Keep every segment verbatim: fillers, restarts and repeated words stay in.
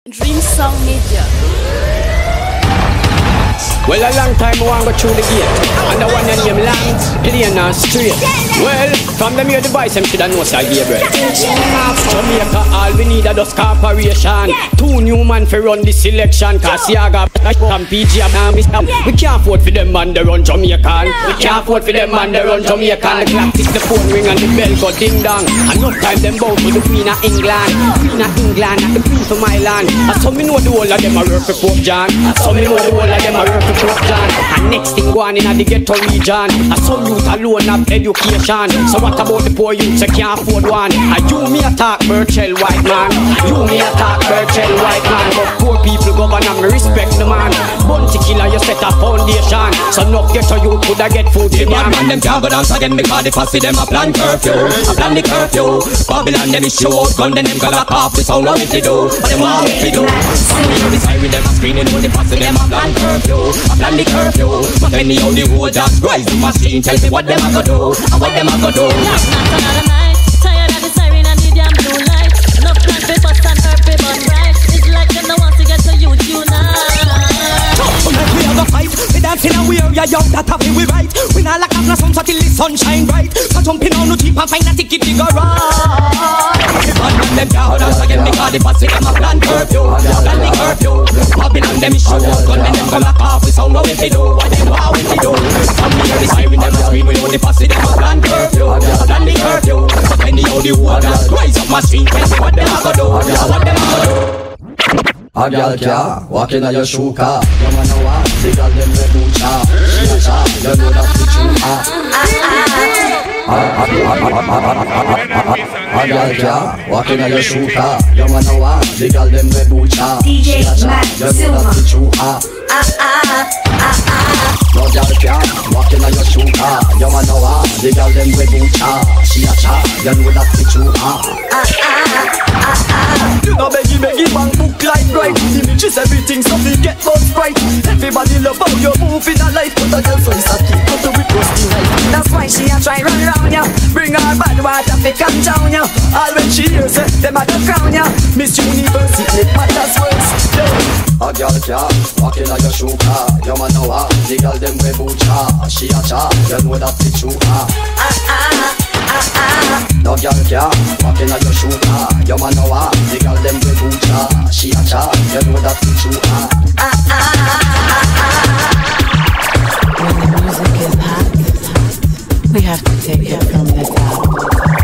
Dream Sound Media. Well, a long time I want to go through the gate, and the one that name land, clean and straight. Well, from the mere device, I'm should have know Sir Gabriel. Jamaica, all we need a dust corporation. Two new man for run the selection, cause Siaga and P G and we can't afford for them man they run Jamaican. We can't afford for them man they run Jamaican. The clock tick, the phone ring and the bell go ding dong. Enough time them bow to the Queen of England. Queen of England and the Queen for my land. And some me know the whole of them a work for Pope John. And some me know the whole of them a work for Pope John. And next thing go on in the ghetto region. And some youth alone have education. So what about the poor youths that can't afford one? And you me attack Burchell white man. You me attack Burchell white man. But poor people govern and me respect the man. Bounty killer you set a foundation. So no ghetto youth could have get food in man. Man them can't go dance again because the fussy them a plan curfew. A plan the curfew. Babylon them is show out gun then them go lock off the sound of it they do. But them want it they do. Some people the siren them a screaming when the fussy them a plan curfew. A plan the curfew. But anyhow the whole just rise the machine tell me what them a go do and what them a go do. Not another night. Tired of the siren and the damn blue light. Enough plan for bust and herb for burn bright. It's like them no want to get to you tonight. Tonight we have a fight. We dancing and we are young, that happy we right. We not like a blossom so till the sun shine bright. So jumping on the jeep and find a ticket to go right. Man them can't dance again because the fussy them a plan curfew. Plan the curfew. Babylon them is show out gun then them go lock off the sound of it they do. What them want it they do. Some hear the siren them a screaming when the fussy them a plan curfew. Plan the curfew. But anyhow the whole just rise up machine tell me what them a go do and what them a go do. A girl can walk in a your shoe car. You wanna walk, the girl them red boot cha. She a cha, you know that the true ah. A girl can walk in a your shoe car. You wanna walk, the girl them red boot cha. D J Mac Silva. The true ah. No girl can walk in a your shoe car. You wanna walk, the girl them red boot cha. She a cha, you know that the true ah. You know beggy beggy bang book like bright. Images everything so we get more bright. Everybody love how you move in a life. But a girl so is a key, but the whip was the night. That's why she a try run round ya. Bring her bad water fi calm down ya. All when she hears it, them a the crown ya. Miss Universe it make matters worse. A girl can walk in a your shoe car. You wanna walk, the girl them wear boot cha. She a cha, you know that the true ah. No girl can walk in a your shoe car. You wanna walk, the girl them wear boot cha. She a cha, you know that the true ah. When the music is hot, we have to take it from the top.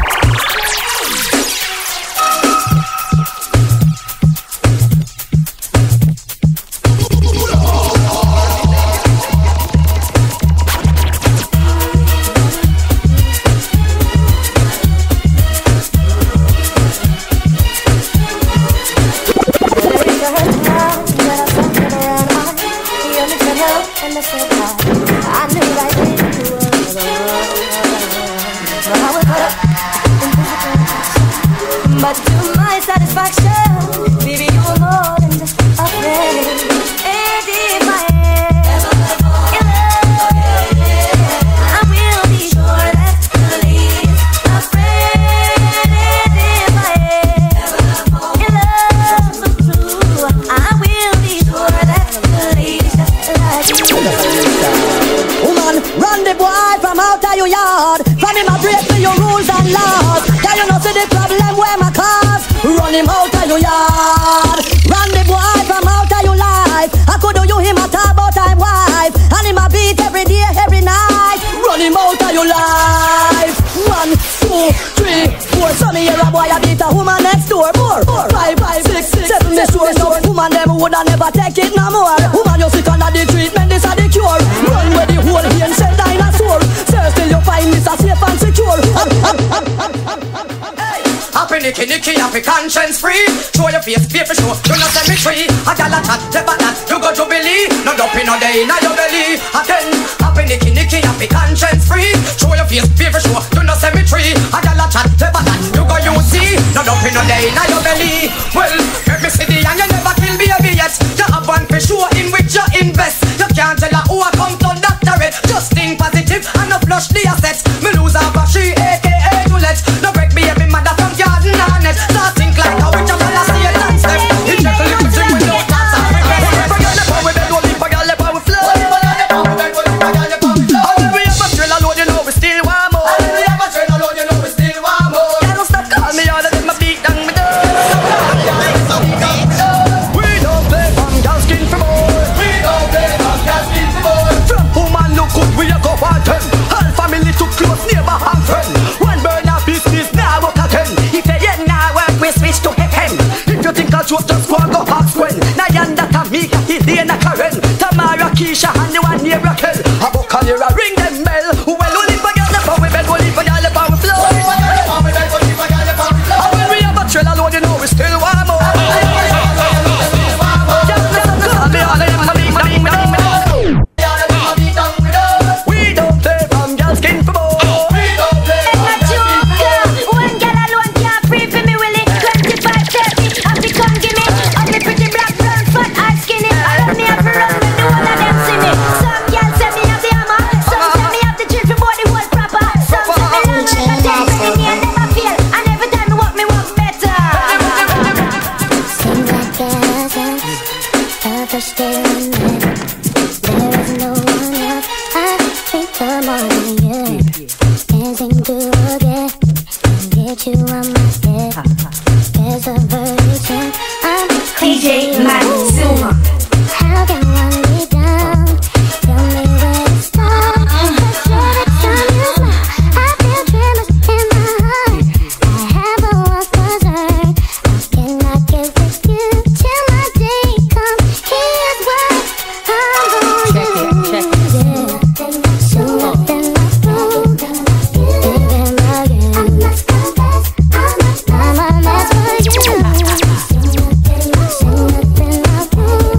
But to my satisfaction, baby, you are more than just a friend. And if I ever in love, I will be sure that the least a friend. And if I ever in love so true, I will be sure that the least like you. Woman, run the boy from out of your yard. From him a break to your rules and laws. Can you not see the problem where my cause? Run him out of your yard. Run the boy from out of your life. I could do you him a talk about time wife. And him a beat every day, every night. Run him out of your life. One, two, three, four. So me hear a boy a beat a woman next door. Four, four, five, five, six, six, seven. Me sure no woman them woulda never take it no more. Woman you sick under the treatment, this a the cure. Run where the whole hen send dinosaur. Search till you find this a safe and secure. Up, up, up, up, up, up, up. Happy nicky nicky, happy conscience free. Show your face, pay for show, you no cemetery. A gal a chat, step at that, you go jubilee. No dump in no day in your belly. Again, happy nicky nicky, happy conscience free. Show your face, pay for show, you no cemetery. A gal a chat, step at that, you go U C. No dump in no day in your belly. Well, let me see the and you never kill baby yet. You have one for sure in which you invest. You can't tell her who I come to doctorate. Just think positive and no flush the assets. Me lose half a she, aka Juliet. No break baby mother from garden and net. So think like a witch of a last year and step. It check a little a go ask when Nayanda, Tamika, Helena, Karen, Tamara, Keisha, and the one near Raquel. A Buccaneer, ring them bell. Well, we live for y'all, the power bell, we live for y'all, the power flow. And when we have a trail alone, you know we still want more. We don't play from girl skin for more. One girl alone can't free for me, Willie. Twenty-five, thirty, have to come give me. Ugly, pretty, black, brown, fat, and skinny. I love me have to run when the one of them see me. Some girls say me have the hammer, some say me have the drill for body was proper. Some say me long like a ten, but in the end never fail. And every time me walk, me walk better. Seems like ever since the first day we met, there is no one else I think of more than you. Dancing to forget and get you on my head. There's a version I'm D J Maxuma. How can one be down? Tell me where to start. Cause every time you smile, I feel tremors in my heart. I have a lost concern. How can I get with you till my day comes? Here's what I'm gonna do. Yeah. So nothing like gold. Living again. I must confess, I'm a mess for you. So nothing like gold.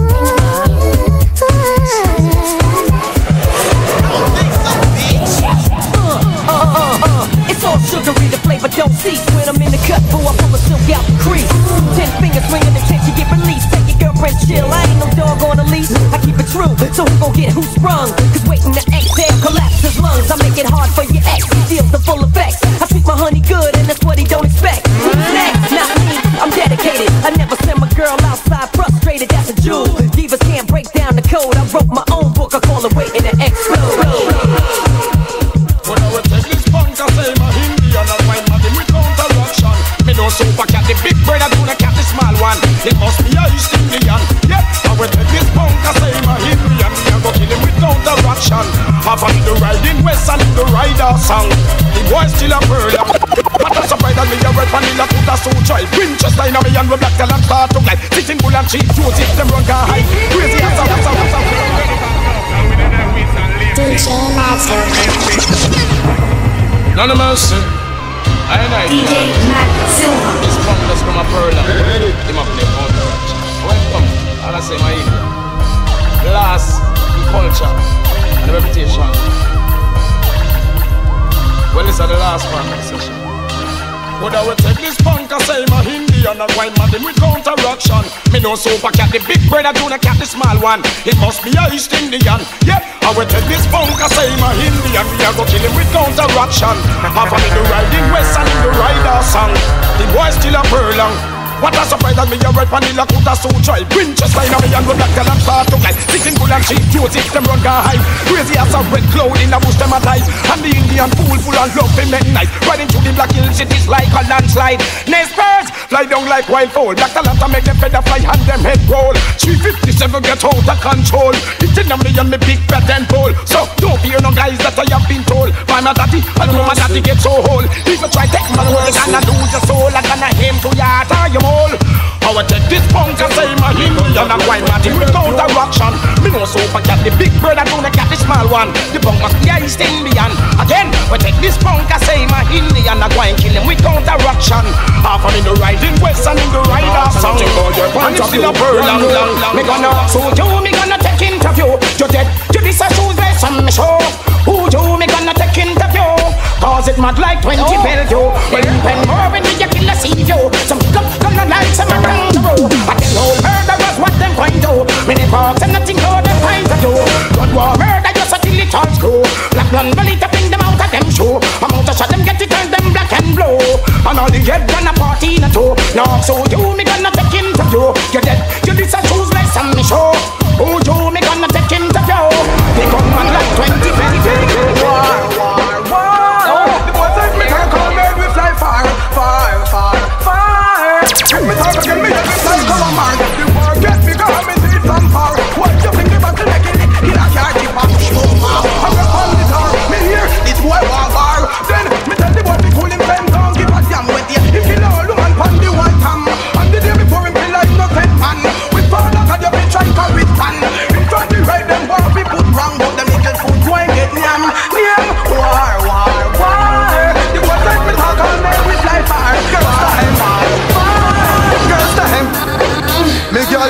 Uh, uh, uh, it's all sugary, the flavor don't cease. When I'm in the cut, boy, I pull a silk out the crease. Ten fingers ringing the tension, get released. Take your girlfriend chill, I ain't no dog on a leash. I keep it true, so who gon' get who sprung? Cause waiting to exhale, collapse his lungs. I make it hard for your ex, he feels the full effects. I treat my honey good, and that's what he don't expect. Next, not me, I'm dedicated. I never send my girl outside frustrated, that's a jewel. Divas can't break down the code. I wrote my own book, I call it waiting to explode. When I will take this punk, I say my Hindi and I find my with counteraction. Me no super cat, the big brother do not cat the small one. It must be a East Indian. Yep, I will take this punk, I say my Hindi and me I go kill him with counteraction. Half of the riding west and the rider song. The boy still a pearl. What a surprise that me a red vanilla put a so try. Winchester in a me and we black talent start to glide. Sitting bull and cheap, Joseph them run can hide. Crazy as a as a as a. D J Maxuma. None of mercy. I ain't I. D J Maxuma. This punk that's from a pearl. Him up there out. Welcome. All I say my evening. Class, culture, and reputation. Well, this is the last part of the session. But I will take this punk, I say my Hindi and I wine man with counteraction. Me no super cat, the big brother do not cat the small one. It must be a East Indian. Yep, I will take this punk, I say my Hindi and we are go kill him with counteraction. Half of me the riding west and the rider song. The boy still a furlong. What a surprise that me a red vanilla could a so try. Winchester in a me and we black talent start to glide. Sitting bull and cheap, Joseph them run can hide. Crazy as a red cloud in a bush them a dive. And the Indian fool full and love them at night. Riding through the black hills it is like a landslide. Next birds fly down like wild fowl. Black talent to make them feather fly and them head roll. three fifty-seven get out of control. It's in a me and me big fat and pole. So don't fear no guys that I have been told. By my daddy, I know my daddy get so whole. If you try take my word, you're gonna lose your soul. I'm gonna aim to your heart or your mole. I will take this punk and say my Hindi and I wine man with counteraction. Me no super cat, the big brother do not cat the small one. The punk must be a East Indian. Again, we take this punk and say my Hindi and I wine kill him with counteraction. Half of me the riding west and in the rider song. And it's still a pearl long, long, long. Me gonna so you, me gonna take interview. You dead, you this a shoes vest on me show. Who you, me gonna take interview. Cause it mad like twenty oh. bell you. When pen more when you kill a see you. Some come gonna like some a kangaroo. I tell all murderers what them going to. Many parks and nothing more than find to do. Blood war murder just a till it all screw. Black man belly to bring them out of them shoe. I'm out to shot them get it turn them black and blue. And all the head gonna party in a two. Now so you me gonna take interview. You dead, you this a choose like some me show. Who you me gonna take interview. They come on like twenty belly belly. War, war, war. The boys like me can come made we fly far, far, far, far. Me talk again, me just like come on man.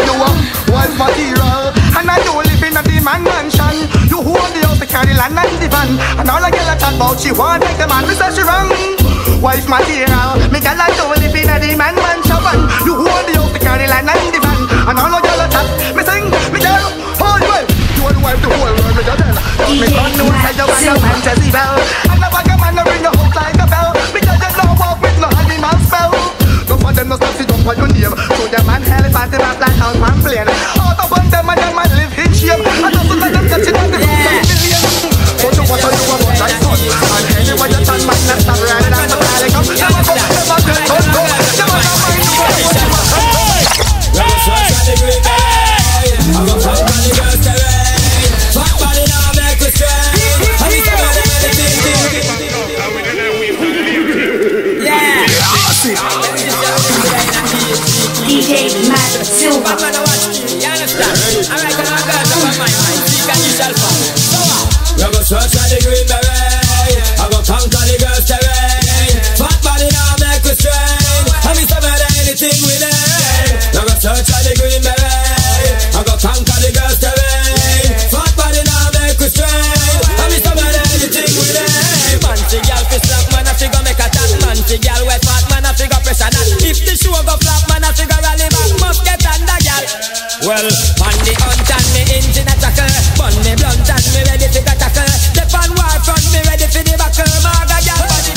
you a wife material. And I don't live in a demon mansion. You hold the house to carry land and the van. And all I get a chat about she want take the man, me say she wrong. Wife material, me gal I don't live in a demon mansion. You hold the house to carry land and the van. And all I get a chat, me sing, me gal, hold well. You want to wife the whole world, me gal tell. Me son know say you want a fantasy bell. And the bag of man ring the house like a bell. Because you know walk with no animal spell. Don't want them no stop to jump on your name. So the man hell is party back like house man playing. Out of one them and them man live in shame. And just to let them catch it on the million. So you want to do a one like son. And anyway you turn man and stop riding on the valley come. Never go, never get cut go. Never go mind you what you want. Let us watch on the green bay. I'm gonna find on the girls terrain. Fuck body now make us straight. And we come out of anything. Yeah. D J Matt Silva. You understand? Alright, come on, girls, up on my mind. Seek and you shall find. We're gonna search for the green beret. I'm gonna conquer the girls' terrain. Fat body now make us strain. And we say murder anything with it. We're gonna search for the green beret. I'm gonna conquer the girls' terrain. Fat body now make us strain. And we say murder anything with it. Man, she gal fi slap, man, I fi go make a tap. Man, she gal wet fat, man, I fi go pressure that. If the show go flap, man, I fi go rally back. Must get under, gal. Well, on the hunt and me engine attacker. Bun me blunt and me ready to get tackle. Step on war front, me ready for the backer. Marga gal body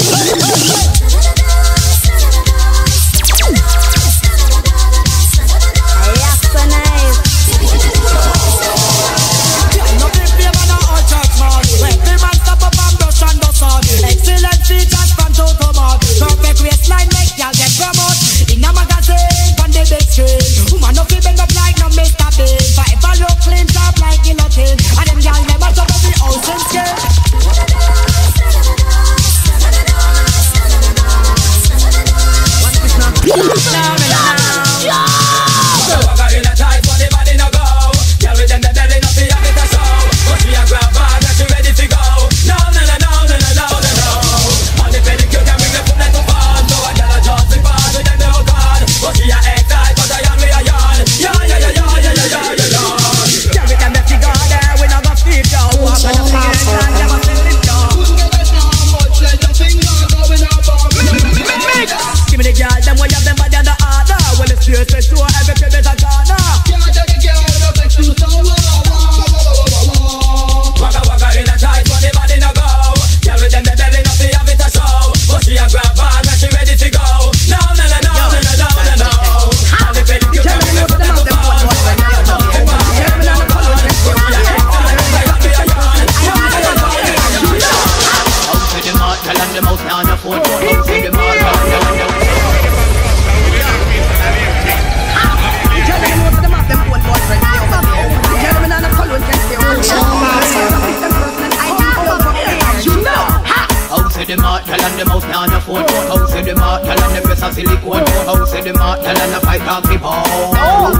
excellent features from Toto Mod. Perfect waistline make y'all get promote. In a magazine, on the big screen. Woman no fi bend up like no Mister Bean. Forever look clean, top like guillotine. And them y'all never top of the house and skin. What's this now? Now, now, so I got in a tight for the body no go. Girl with them the belly no fi have it a show. But she a grab bag and she ready to go. No, no, no, no, no, no, no, no, no. On the pedicure can bring the foot like a fan. So I got a just the bad with them no God. But she a egg tight, but I am me a yarn. Yeah, yeah, yeah, yeah, yeah, yeah, yeah, yeah, yeah. Girl with them the figure there, we no go sleep down. Walk on the finger and them a send it down. Give me the girl, them way up them body and the order. When the spirit says to her, every kid is a corner. Waka waka in a tight, but the body no go. Girl with them the belly no fi have it a show. But she a grab bag and she ready to go. No, no, no, no, no, no, no, no, no. And the pedicure can bring the foot like a fan. Out to the mouth, tell them the mouth now on the phone. Out to the mouth, tell them the mouth. House of the mart, tell them the mouse now on the phone. House of the mart, tell them the breast of silicone. House of the mart, tell them the fight dog the bone.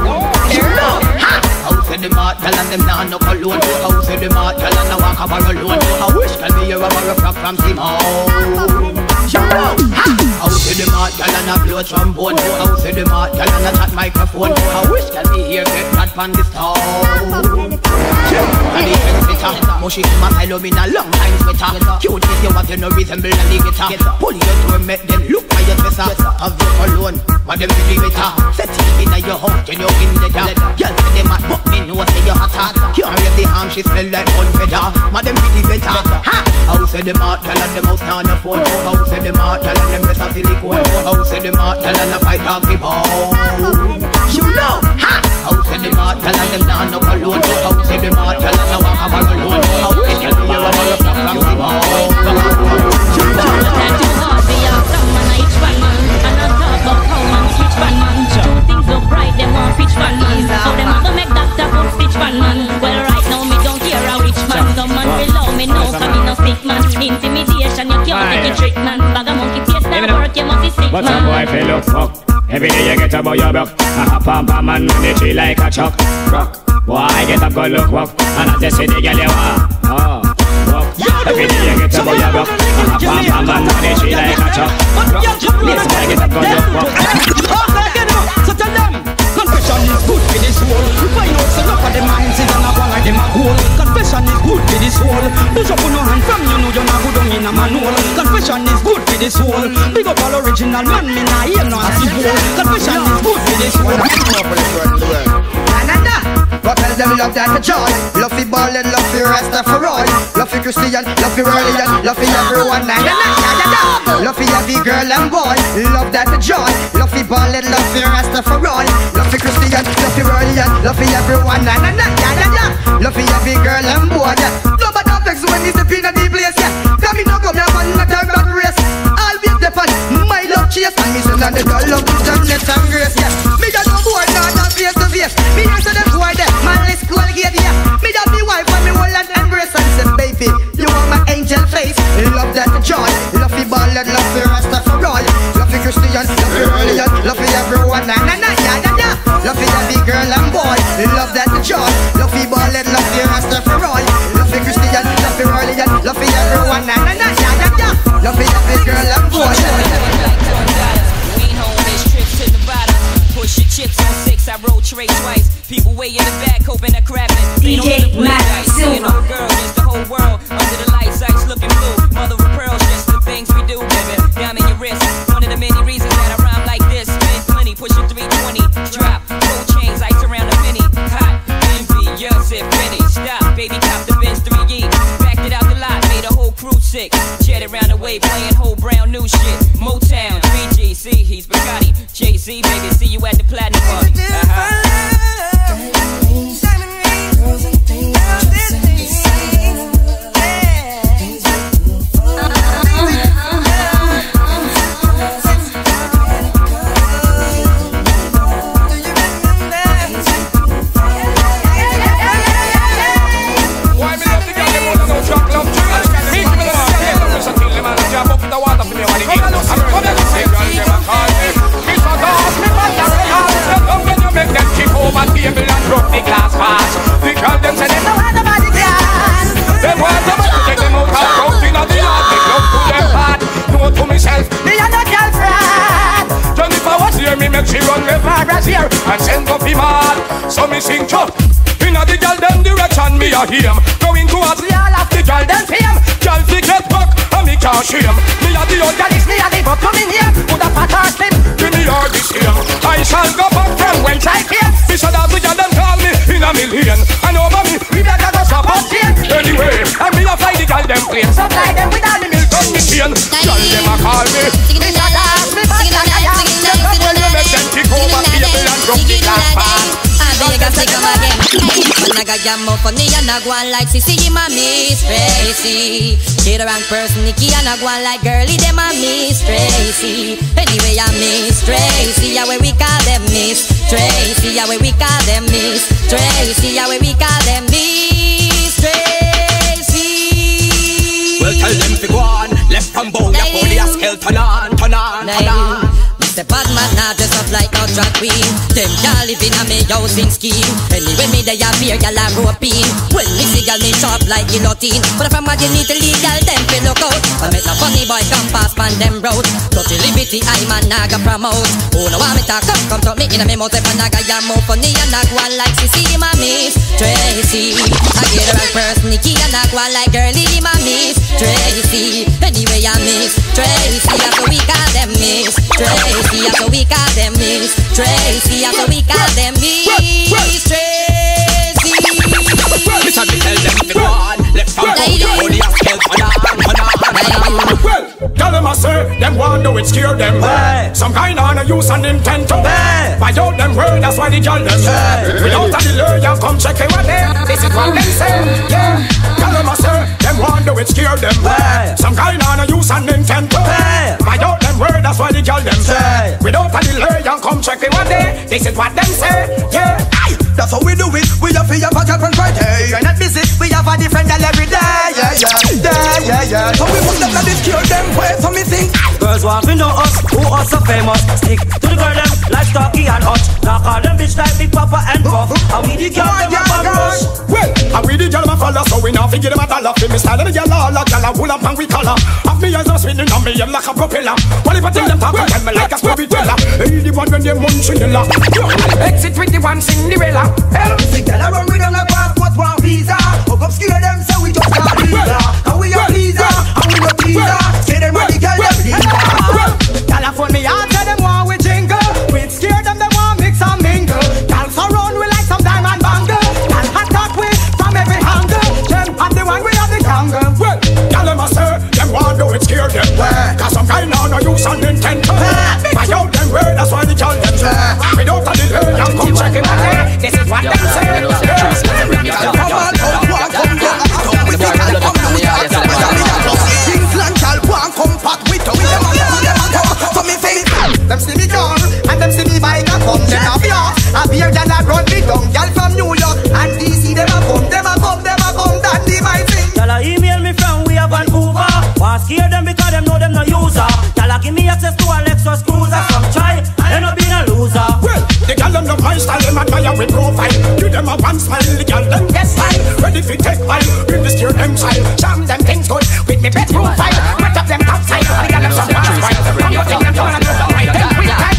House of the mart, tell them them now no cologne. House of the mart, tell them the walk over alone. I wish tell me you're a borrow frog from Simone. House of the mart, tell them the blows from bone. House of the mart, tell them the hot microphone. I wish tell me here get that pan the stone. And the fence bitter, mushy to my silo in a long time sweater. Cute if you want to no resemble a guitar. Pull your door, make them look by your dresser. Have you alone, what them feel better. Set it in your house, then you're in the dark. Girl say them mad, but me know say you're hotter. Can't read the arm, she smell like one feather. Madam feel better. House of the mart, tell them the mouse now on the phone. House of the mart, tell them them breast of silicone. House of the mart, tell them the fight dog the bone. You know, house of the mart, tell them them now no cologne. House of the mart, tell them the walk over alone. How can you be a mother from Simone? You know, can't do hard for your come and each one man. And I talk about how man switch one man. Two things look bright, them want pitch one man. So them have to make doctor put stitch one man. Well right now me don't care a rich man. Some man below me know, cause me no stick man. Intimidation, you can't take a trick man. Bag a monkey taste that work, you must be sick man. What's up boy, feel look fuck. Every day you get about your buck. A hop on pa man, when they tree like a chuck. Rock. Why get up, go look, walk. And I just say the girl you want. Oh, walk. Every day you get about your buck. A hop on pa man, when they tree like a chuck. Rock. Yes, why get up, go look, walk. So tell them, confession Confession is good for the soul. Find out so enough of the minds is on a one like them a goal. Confession is good for the soul. Push up on your hand from you know you're not good down in a manual. Confession is good for the soul. Big up all original man, me nah hear no as you go. Confession is good for the soul. Na na na. But tell them love that the joy. Love the ball and love the rest of for all. Love the Christian, love the religion, love the everyone. Na na na na na. Love the every girl and boy. Love that the joy. Love the ball and love the rest of for all. Love the Christian, love the religion, love the everyone. Na na na na na na. Love the every girl and boy. No but don't vex when it's the pin of the place. Yeah, come in no come here man, not a back race. Always the fun, my love chase and me son and the girl love the gentleness and grace. Yeah, me got no boy now, not face to face. Me answer them boy there, man let's go get yeah. Me got me wife and me hold and embrace and say baby, you are my angel face. Love that joy, love the ball and love the rest of for all. Love the Christian, love the religion, love the everyone. Na na na yeah yeah yeah. Love the every girl and boy. Love that joy, love the ball and love the rest of for all. Love the Christian, love the religion, love the everyone. Na na na yeah yeah yeah. Love the every girl and boy. We home, it's trips to the bottom. Push your chips on six, I roll tray twice. People way in the back, hoping they're crapping. D J Matt Silva. You know, girl, just the whole world. Under the lights, ice looking blue. Mother of pearls, just the things we do, baby. Diamond your wrist, one of the many reasons that I rhyme like this. Spend plenty, pushing three twenty. Drop, gold chains, ice around a penny. Hot, envy, yours if penny. Stop, baby, cop the Benz three E. Backed it out the lot, made a whole crew sick. Jet around the way, playing whole brown new shit. Motown, three G, see, he's Bugatti. Jay-Z, baby, see you at the platinum party. Uh-huh. She run me progress here and send up him mad. So me sing chop inna the girl them direction me a him. Going towards the all of the girl them fame. Girl fi get back and me can't shame. Me a the old girl is me a the but coming here. Put a fat or slim, give me all this here. I shall go back from whence I came. Me should have the girl them call me in a million. And over me we better go shop up chain. Anyway, and me a fly the girl them plane. Supply them with all the milk on me chain. Girl them a call me. Me should have me back and I have kick over people and drop the glass pan. I beg a stick 'em again. When I got your more funny and I go on like Sissy, my Miss Tracy. Get around person Nikki and I go on like girly, them a Miss Tracy. Anyway, I Miss Tracy, yeah where we call them Miss Tracy, yeah where we call them Miss Tracy, yeah where we call them Miss Tracy. Well, tell them to go on, left from bone, your body a skeleton on, turn on, turn on. The bad man now dress up like no drag queen. Them y'all live in a me housing scheme. Anyway me they a beer y'all a roping. Well me see y'all me sharp like guillotine. But if I'm mad you need to leave y'all them fi look out. I make no funny boy come past man them road. Touchy liberty I man naga promote. Oh no want me talk come come to me in a me mouth. If I naga ya more funny and I go on like Sissy my Miss Tracy. I get around first Nikki and I go on like girly my Miss Tracy. Anyway I Miss Tracy. After we call them Miss Tracy. Yeah, so we call them Miss Tracy. Yeah, so we call them Miss Tracy. Listen, me tell them to go on. Left from bone, your body a skeleton on, turn on. Well, tell them I say, them want do it scare them. Hey. Some kind of use and intent to hey. By out them word, that's why they call them hey. Without a delay, you come check it what they. This is what them say, yeah. Tell them I say, them want do it scare them hey. Some kind of use and intent to hey. By out them word, that's why they call them hey. Without a delay, you come check it what they. This is what them say, yeah. That's how we do it. We have a back up and Friday. You're not busy. We have a different girl every day. Yeah, yeah, yeah, yeah, yeah. So we put them like this, cure them way. So me sing. Girls want to know us, who us so famous. Stick to the girl them like Stocky and Hutch. Now call them bitch like Big Papa and Puff. How we the girl them up and rush. Well, And we the girl ma follow, so we now figure them a dollar. Fi me style the girl all a girl a wool up and we color. Have me eyes a spinning on me head like a propeller. Well if I tell them talk, tell me like a storyteller. Hey, the one when they munching the lock. Exit twenty-one Cinderella. Hell, the girl a run with them like passport one visa. Hook up scare them so we just can't leave her. And we a pleaser, and we no teaser. Say them what the girl them leader. Girl a phone me out, tell them want we jingle. We scare them, they want mix and mingle. Girl surround we like some diamond bangle. Girl attack we from every angle. Them have the one we have the tangle. Well, girl them a say them want do it scare them. Cause some guy now no use and intent. Buy out them way, that's why the girl them say. Without a delay, I'm come check it out. This is what them say. Come on, come on, come on, come them see me come, and them see me bike a come. Them a fear, a beer than a run me down. Girl from New York and D C, them a come, them a come, them a come. That be my thing. Tell her email me from we have Vancouver. Want scare them because them know them no user. Tell her give me access to a Lexus cruiser. Some try, and no been a loser. Well, the girl them love my style, them admire with profile. Give them a one smile, the girl them get style. Ready fi take while, bring the steer them style. Jam them things good, with me best profile. Match up them top side, the girl them some one smile. From your thing them down and down right. Then quick time,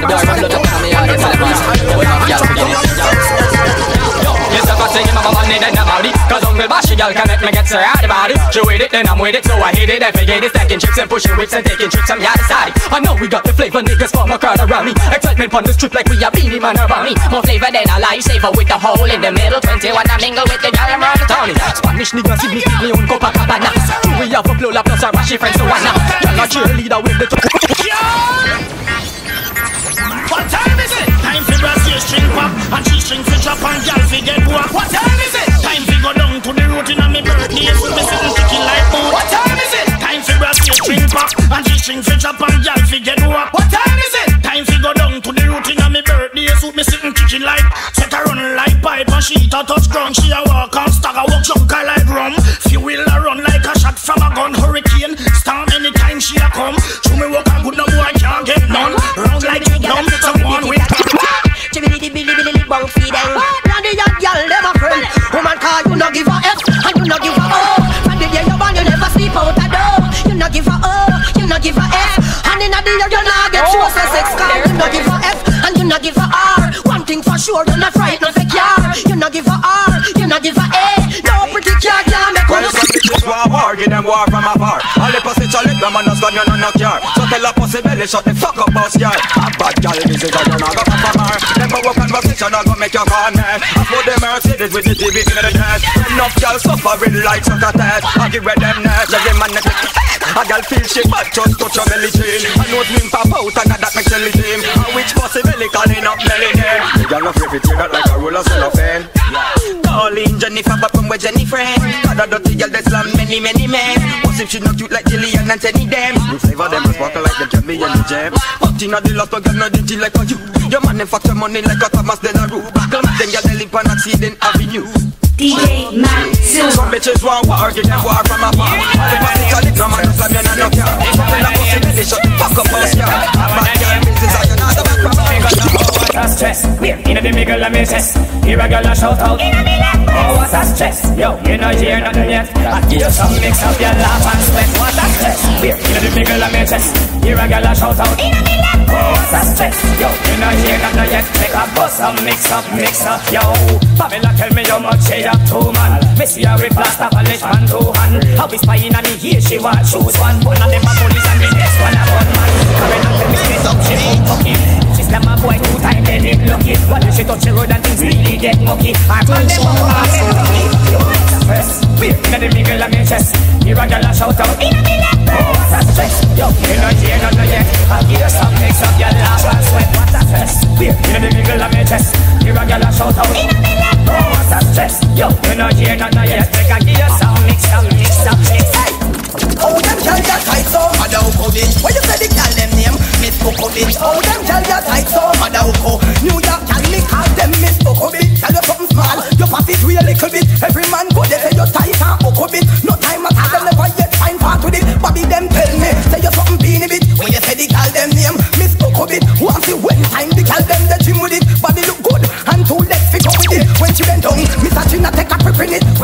yes, if I sing in my money, then I'm out it. Cause Uncle Bashy girl can make me get so hard about it. She with it, then I'm with it, so I hate it. Every day they stacking chips and pushing whips and taking trips, I'm yada side. I know we got the flavor, niggas form a crowd around me. Excitement on the strip like we a beanie man around me. More flavor than a lifesaver with a hole in the middle. twenty-one I mingle with the girl around the town. Spanish niggas see me, keep me on Copacabana. We have a Lola plus a Bashy friends, so I know. Girl a cheerleader with the what time is it? Time for brass your string pop and she string for chop and gal fi get walk. What time is it? Time for go down to the road in a me birthday so me sitting kicking like boot. What time is it? Time for brass your string pop and she string for chop and gal fi get walk. What time is it? Time for go down to the road in a me birthday so me sitting kicking like set her run like pipe and she eat a touch ground. She a walk and stag a walk junker like rum. Fuel a run like a shot from a gun. Hurricane storm anytime she a come. Show me walk a good no boy can't get none. Round like a drum. Someone with Chibili billy billy bong feed them. Randy young girl, them a friend. Woman call you no give a F and you no give a O. From the day you born you never sleep out a door. You no give a O, you no give a F. And in a day you not get through a sex call. You no give a F and you no give a R. One thing for sure, you not frightened of a car. You no give a R, you no give a A. No pretty car can't make one. Bitches war war, give them war from afar. All the pussy chalice, them man us gun you no knock yard. So tell a pussy belly shut the fuck up boss yard. A bad gal visit and you not go pop a mar. Them go conversation and go make your call me. I put the Mercedes with the T V in the dash. Enough gal suffering like sucker test. I give her them nerves, every man that take a gal feel she bad just touch her belly chain. I know it mean pop out and that make tell it him. And which pussy belly calling up belly name. The gal no flip it tear that like a roller cellophane. Calling Jennifer but from where Jenny friend. Got a dirty gal that slam many many men. What if she not cute like Jillian and Teddy them? You flavor them with sparkle like them can be in the jam. But in the last but girl no dirty like a you. Your manufacture money like a Thomas De La Rue. Come then you live on Accident Avenue. D J Matt Silva. Some bitches want war, give them war from afar. All the pussy chalice, no man no slam you no care. Tell a pussy belly shut the fuck up boss yard. Bad girl business and you not the back from her. What a stress, we're in the middle of me chest. Here a girl a shout out, oh what a stress. Yo, you know hear nothing yet. I give you some mix up your laugh and sweat. What a stress, we're in the middle of me chest. Here a girl a shout out, oh what a stress. Yo, you know hear nothing yet. Make a bust some mix up, mix up, yo. Pamela tell me how much she have two man. Me see her with plaster polish man two hand. How we spying on me here she want choose one. One of them a police and the next one a gunman. Karen and tell me straight up she won't fuck him. She slam a boy two times then him lucky. While she touch the road and things really get mucky. I man them up and them lucky. First, we're in the middle of me chest. Here a girl a shout out, in a minute. Oh, what a stress. Yo, you know hear nothing yet. I'll give you some mix up your laugh and sweat. What a stress. We're in the middle of me chest. Here a girl a shout out, in a minute. Oh, what a stress. Yo, you know hear nothing yet. Make a give you some mix up, mix up, mix up. Oh, them girl that tight so mad out of it. When you say the girl them name, Miss Bukovic. Oh, them girl that tight so mad out of. New York girl me call them Miss Bukovic. Tell you something small, your fat is real little bit. Every man go they say you tight and Bukovic. No time at all, them never yet find part with it. Bobby them tell me, say you something beanie bit. When you say the girl them name, Miss Bukovic. Want to when time the girl them the gym with it. Body look good and two legs fit up with it. When she bend down, Miss Achina take a prep in it.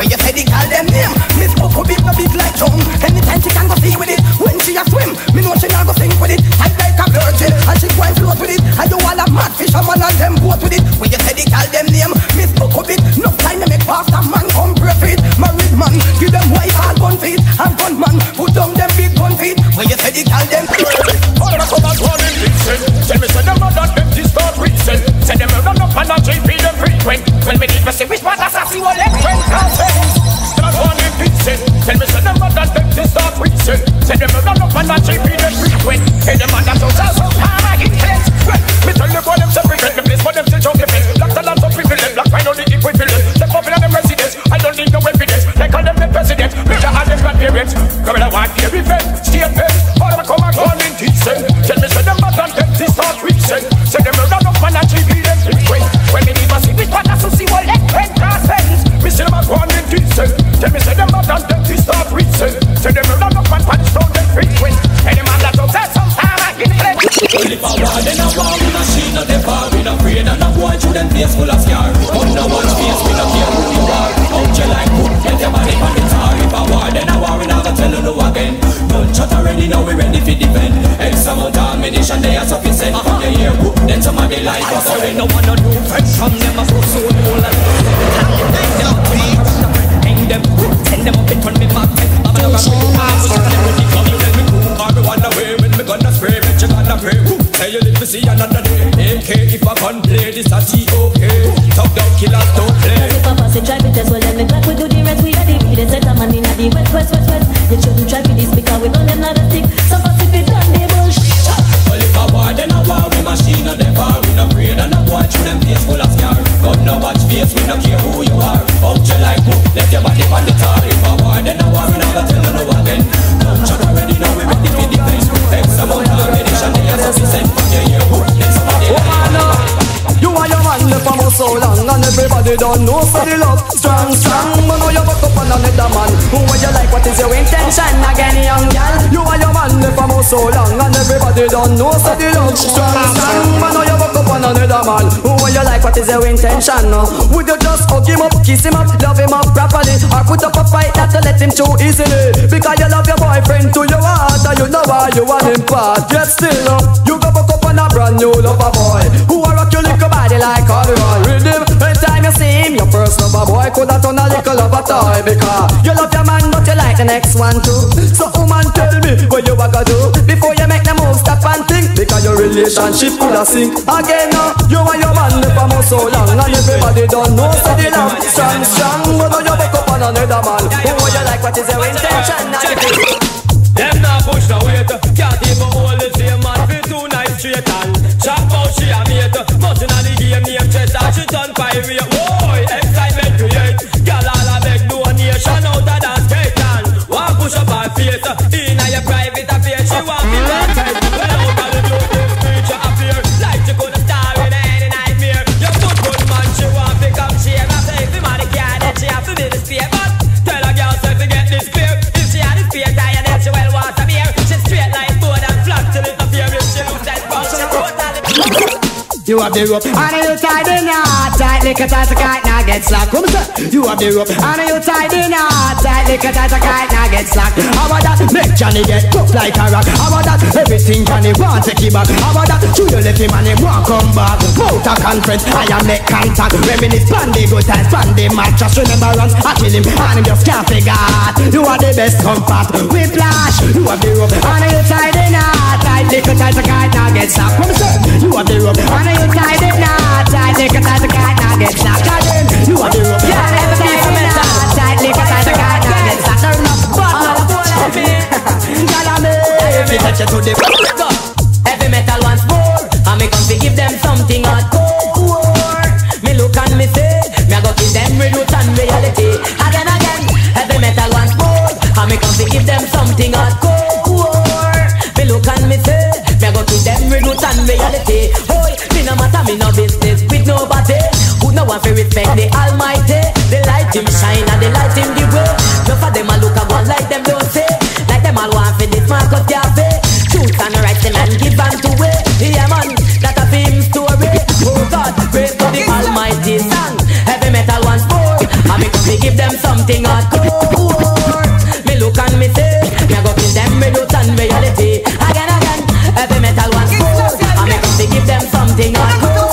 watch face, we don't care who you are. Out you like who, left your body on the tar. If I war, then I war, we never tell you no again. Don't shut already, now we ready for the place. X amount of ammunition, they are sufficient. You hear who, then somebody like you and your man left for so long, and everybody don't know so the love strong, strong. But now you buck up on another man. Who would you like? What is your intention? Again, young girl. You and your man left for so long, and everybody don't know so the love strong, strong. But now you buck up on another man. Who would you like? What is your intention? Would you just hug him up, kiss him up, love him up properly, or put up a fight not to let him too easily? Because you love your boyfriend to your heart, and you know why you want him part. Yet still, you go buck up on a brand new lover boy who are rock your little body like carnival rhythm. Every time you see him, your first lover boy could have turn a little lover toy. Because you love your man but you like the next one too. So woman, tell me what you a gonna do before you make the move, stop and think. Because your relationship could have sink again now. You and your man live for so long, and everybody don't know so the love strong, strong. But now you back up on another man. Who would you like? What is your intention? Them not push no weight, can't even hold the same man for two nights straight and chat about she a mate. But inna the game name chest and she turn pirate. Whoa, excitement create. Girl all a beg donation out of dance gate and want push up her face inna your private affair. She want me wanted. Well out of the blue this creature appear like she could star in any nightmare. Your foot good man she want pick up share. I say if the money can't then she have to be the spear. But tell a girl say to get this spear. If she had this spear tired then she well want a beer. She straight like board and flat till it appear. If she lose that ball she totally. You have the rope, and you tied in a tight, lick a tight, a kite, now get slack. Come on, you have the rope, and you tied in a tight, lick a tight, a kite, now get slack. How about that? Make Johnny get tough like a rock. How about that? Everything Johnny want to keep back. How about that? You you left him and him want come back. Out of conference, I am make contact. Reminisce, span the good times, span the match. Just remember runs, I kill him, and him just can't figure out. You are the best comfort. We flash, you have the rope, and you tied in a tight, lick a tight, a kite, now get slack. Come on, you have the rope, and you tied it now, tight, lick a tight, a kite, now get slack. You have the rope, yeah, never be for me. Tight, lick a tight, a kite, now get slack. Turn up, but I'm me. Gotta me. Every touch you to the heavy metal once more, and me come to give them something hardcore. Me look and me say, me a go kill them with roots and reality. Again, again, heavy metal once more, and me come to give them something hardcore. Me look and me say, me a go kill them with roots and reality. No matter me no business with nobody. Who no want to respect the Almighty? The light him shine and the light him give way. No for them a look a one like them don't say. Like them all want for this Marcus Garvey. Truth and right them and give them to way. Yeah man, that a film story. Oh God, praise to the Almighty song. Heavy metal once more, and me come to give them something hardcore. Me look and me say, me a go kill them with roots and reality. Again again, heavy metal once more, and me come to give them something hardcore.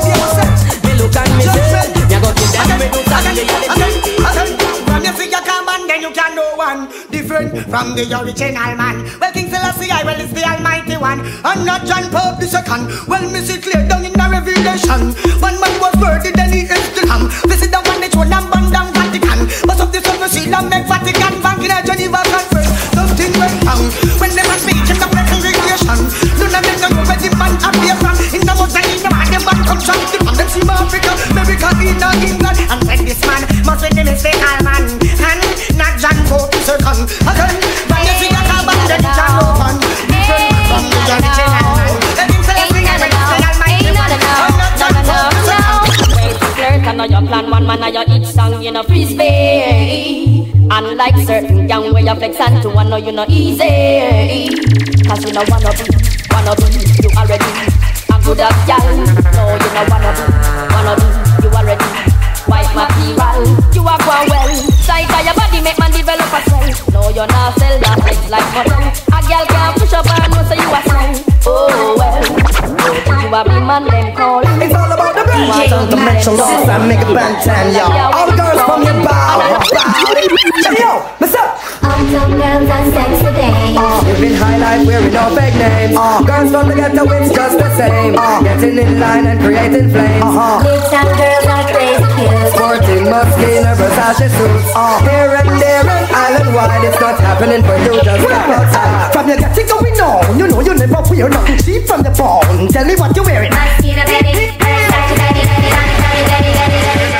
Me look and me say, me a go kill them with roots and reality. From you see you come and then you can know one different from the original man. Well, King Selassie, I well is the Almighty One, and not John Pope the Second. Well, me see clear down in the Revelation. One man was worthy, then he is to come. This is the one that one and burn down Vatican. But of this other seal and make Vatican bank in a Geneva conference. Something went wrong when they were speaking of the congregation. None of them know where the man appear from. In the Mosaic, in the man, the man comes from the from them see Africa, America, in England. And when this man must be the mystical man, and not John Pope the Second. Again, when you see a carbon, then John Open. Different from the original man. The King Selassie, I will say Almighty One, and not John Pope the Second. Wait to flirt, I know your plan one man, I your each song, you know free space. Unlike certain young way you flex and to one, know you know easy. Cause you know wanna be, wanna be, you already a good as gal. No, you know wanna be, wanna be, you already white material. You are going well, sight of your body make man develop a cell. No, you're not sell that flex like model. A girl can't push up and know so you are sell. Oh well, you are me man them call. It's all about the D J the Metro Loss and make a band ten, yo. All the girls from your bow. Hey yo, what's up? Uptown girls and sex today. Uh, living high life wearing no fake names. Uh, girls from the ghetto, it's just the same. Uh, getting in line and creating flames. Uh-huh. Uptown girls are crazy cute. Sporting Moschino, Versace suits. Uh, here and there and island wide, it's not happening for you. Just step outside. From your ghetto going on, you know you never wear nothing cheap from the phone. Tell me what you're wearing. Moschino, baby, Versace, baby, baby, baby, baby, baby, baby.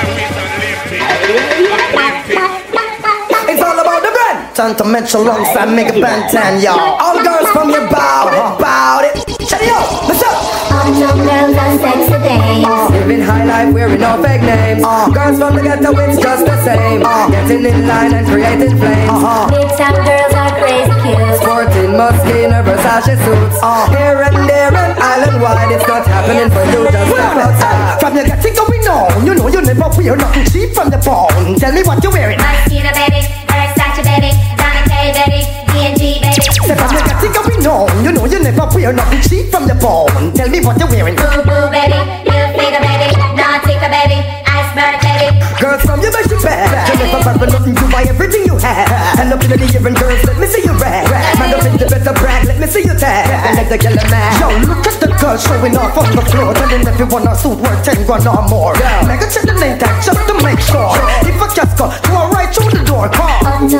sentimental alongside Mega Bantan, y'all. All girls from here bout it, bout it. Shut it up, what's up? Unknown girls and sexy dames. Living high life, wearing no fake names. Uh, girls from the ghetto, it's just the same. Uh, getting in line and creating flames. Uh-huh. Big time girls are crazy cute. Sporting muscular Versace suits. Uh, here and there and island wide, it's not happening for you. Just step outside. From your getting going on, you know you never wear nothing cheap from the bone. Tell me what you're wearing. Moschino baby, Versace baby, Donna K baby, D and G baby. Say from your getting going on, you know you never wear nothing cheap from the bone. Tell me what you're wearing. Boo boo baby, little figure baby, Nautica baby, iceberg baby. Girls from your best you bad. You never buy for nothing, you buy everything you have. And up in the ear and girls, let me see you rag. Man up in the better brag, let me see you tag. And let the girl mad. Yo, look at the girl showing off on the floor. Telling everyone our suit worth ten grand or more. Mega check the name tag just to make sure. If a casco, go right through the door, call.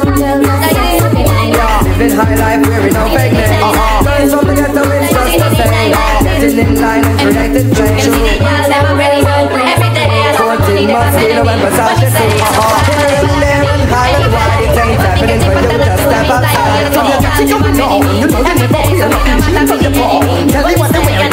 Living high life, wearing no fake name. Girls from the ghetto, it's just the same. Getting in line and creating flames. Fourteen mosquito and Versace suits. Here and there and high and wide, it ain't happening for you. Just step outside. From your getting going on, you know you never feel nothing cheap from your bone. Tell me what they're wearing.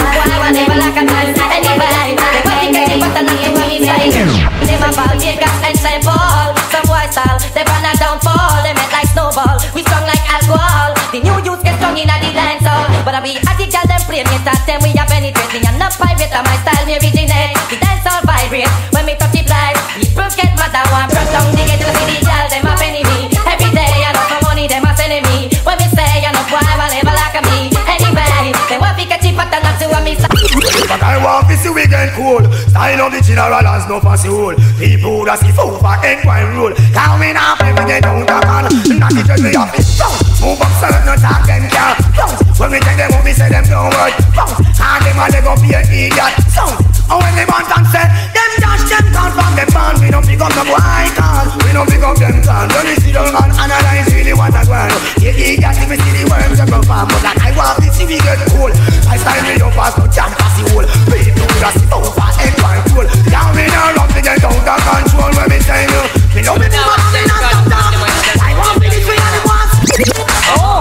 Some boy style, they run a downfall. They make like snowball. We strong like alcohol. The new youth get strong in a the dance hall. But we at the girl them play me start them we are penetrating. And not pirate and my style me originate. The dance all vibrate when me touch it live. People get mad and want brush down the gate to see the girl them a penny me. Every day I know some money them a sending me. When me say I know boy will never like me. Anyway, they want to catch it but not to what me say. But I want to see we get cool. Style of the general has no fancy rule. People that see food for egg wine rule. Coming up and we get down the man. Not the judge we have it. Move up certain no talk them care. When we take them up we say them don't work. And them all they go be an idiot. And when they want and say them dash them can't from them man. We don't pick up the boy call. We don't pick up them can. When we see them and analyze really what I want. Yeah, idiot if we see the worms they perform. But like I want to see we get cool. I style me up as no jam passy hole. People that see food for egg wine rule. Down in a rock they get out of control. When we say you me know me never have me not stop down. I want me this way and it wants. Oh,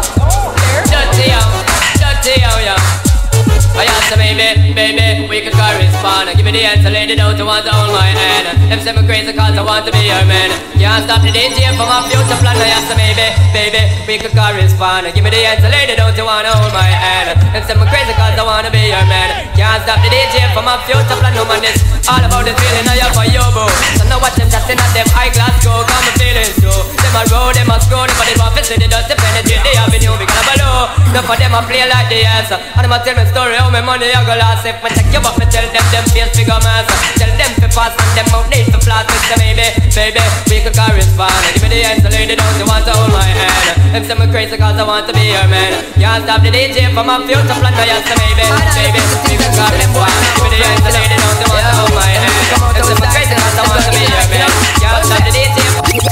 dirty yo, dirty yo, yo. I asked her, baby, baby, we could correspond. Give me the answer, lady, don't you want to hold my hand? Them say me crazy cause I want to be your man. Can't stop the D J from my future plan. I asked her, baby, baby, we could correspond. Give me the answer, lady, don't you want to hold my hand? Them say me crazy cause I want to be your man. Can't stop the D J from my future plan. No man, it's all about the feeling I have for you, boo. So now watch them chatting at them eyeglass go. Got me feeling so. Them a roll, them a scroll. But they want to see the dust, they penetrate the avenue. We got a balloon. None of them a play like the ass. And them a tell me story how me money I go last. If I check you up, me tell them them face figure mass. Tell them to pass and them out need to flash. Mister baby, baby, we could correspond. Give me the answer, lady, don't you want to hold my hand? Them say me crazy cause I want to be your man. Can't stop the D J from my future plan. I ask the baby, baby, we could correspond. Give me the answer, lady, don't you want to hold my hand? Them say me crazy cause I want to be your man. Can't stop the D J.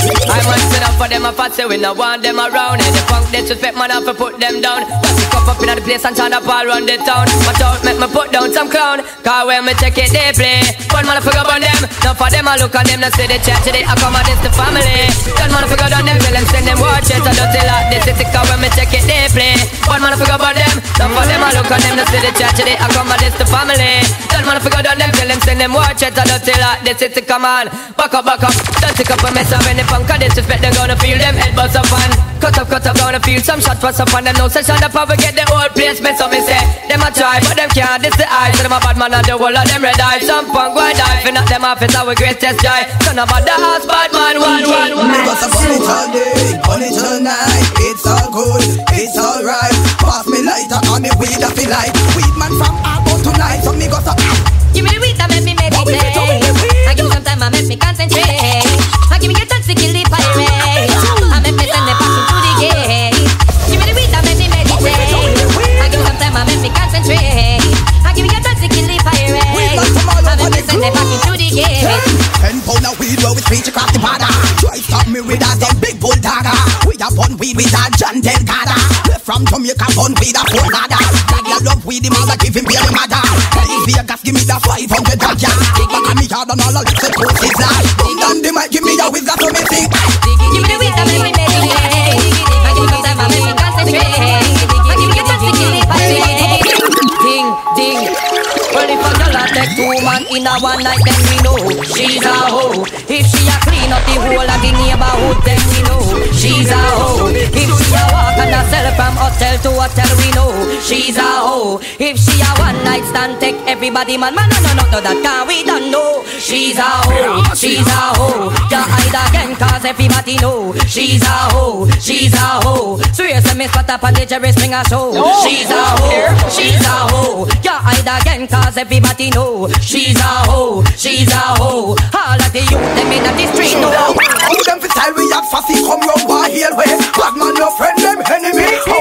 I want to up for them a fat, so we no want them around. And the punk disrespect man have to put them down. Just pick up up in the place and turn up all run the town. Watch out, make me put down some clown. Cause when me check it they play. One man forget about them. Now for them I look at them and say the church they accommodate the family. One man forget on them, tell them send them watch it. I don't tell like this it's cause when me check it they play. One man forget about them. Now for them I look at them and say the church they accommodate the family. One man forget on them, tell them send them watch it. I don't tell like this it's come on. Back up, back up. Don't take up a mess up any punk. Disrespect they gonna feel them head bust up on. Cut up, cut up, gonna feel some shot bust up on them. No session the power get the whole place mess up. Me say them a try but them can't. This the eyes so them a bad man and the whole of them red eyes. Some punk go die for not them office our greatest joy. Son of a the house bad man one one one. Because I burn it all day, burn it all night. It's all good, it's alright. Pass me lighter on me weed I feel like weed man from Argo tonight. So me go so give me the weed that make me meditate. I give me some time I make me concentrate. I give me a chance to kill the pirate. I make me send them back into the gate. Give me the weed that make me meditate. I give me some time I make me concentrate. I give me a chance to kill the pirate. I make me send them back into the gate. Ten pound of weed where we reach across the border. Try stop me with a them big bull dagger. We a bun weed with a John Delgado. From Jamaica bun weed a four ladder. Daddy love weed the mother give him beer the mother. Tell Vegas give me the five hundred dollar. Back on me yard and all the little pussies like. Down the mic give me a whiz that so me sing. Give me the weed that make me meditate. a one night, then we know she's a hoe. If she a clean up the whole of the neighborhood, then we know she's a hoe. If she a walk and a sell from hotel to hotel, we know she's a hoe. If she a one night stand, take everybody man, man, no, no, no, no, that can we don't know. She's a hoe, she's a hoe. You hide again cause everybody know she's a hoe, she's a hoe. So here's a miss put up on the Jerry Springer show. She's a hoe, she's a hoe. You hide again cause everybody know she's a hoe, she's a hoe. All of the youth them in the street know. How them fi style we have fussy come round one heel way. Bad man your friend them enemy. How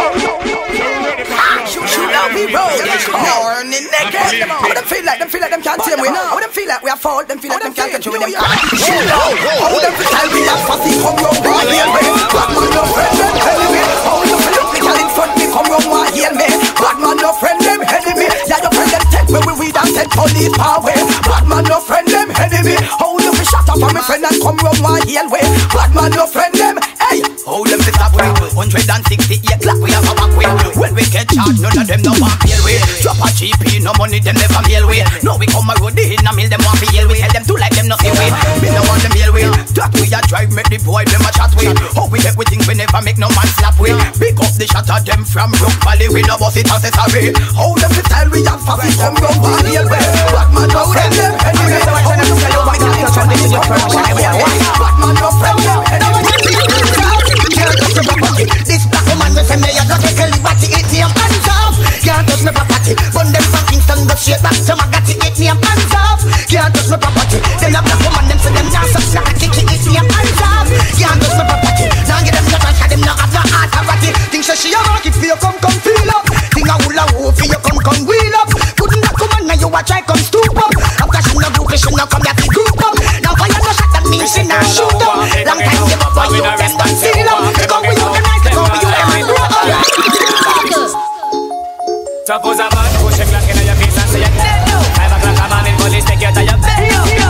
shoot shoot now we roll. More in the neck. How them feel like them feel like them can't tame we. How them feel like we are fault. Them feel like them can't control them. Shoot now. How them fi style we have fussy come round one heel way. Bad man your friend them enemy. How you feel look me in front me come round one heel me. Bad man your friend them enemy. Yeah your friend them take when we weed and take police power. Bad man your friend them enemy. How you fi shut up on me friend and come round one heel way. Bad man your friend them. Hey, how them fi stop we? one hundred sixty-eight clock we have a back way. When we get charged, none of them no want bail way. Drop a G P, no money, them never mail way. No, we come a road, they in a mill, them want to yell way. Tell them to like them nothing way. Me no want them yell way. That we a drive, make the boy them a chat way. How we get we think we never make no man slap way. Big up the shot of them from Brook Valley, we no boss it accessory. How them the style we have fast, come from one yell way. Black man no friend them anyway. How them the style we have fast, come from one yell way. Black man no friend them anyway. This black woman we say me a got take a liberty, it me a hands off. Can't touch me property, burn them from Kingston go straight back to Magatti, it me a hands off. Can't touch me property, them a black woman them say them not such like a kicky, it me a hands off. Can't touch me property, now get them not cause them not have no heart already. Think so she a walk it for you come come feel up. Think a hula hoop for you come come wheel up. Couldn't not come on now you a try come stoop up. After she no do she no come here to group up. Now fire no shot that means she not shoot up. Long time give up on you them done seal up. Come with you tonight, come with you them and grow up. Suppose a man push a clock in your face and say you're dead. Five o'clock a man in police take you to your bed.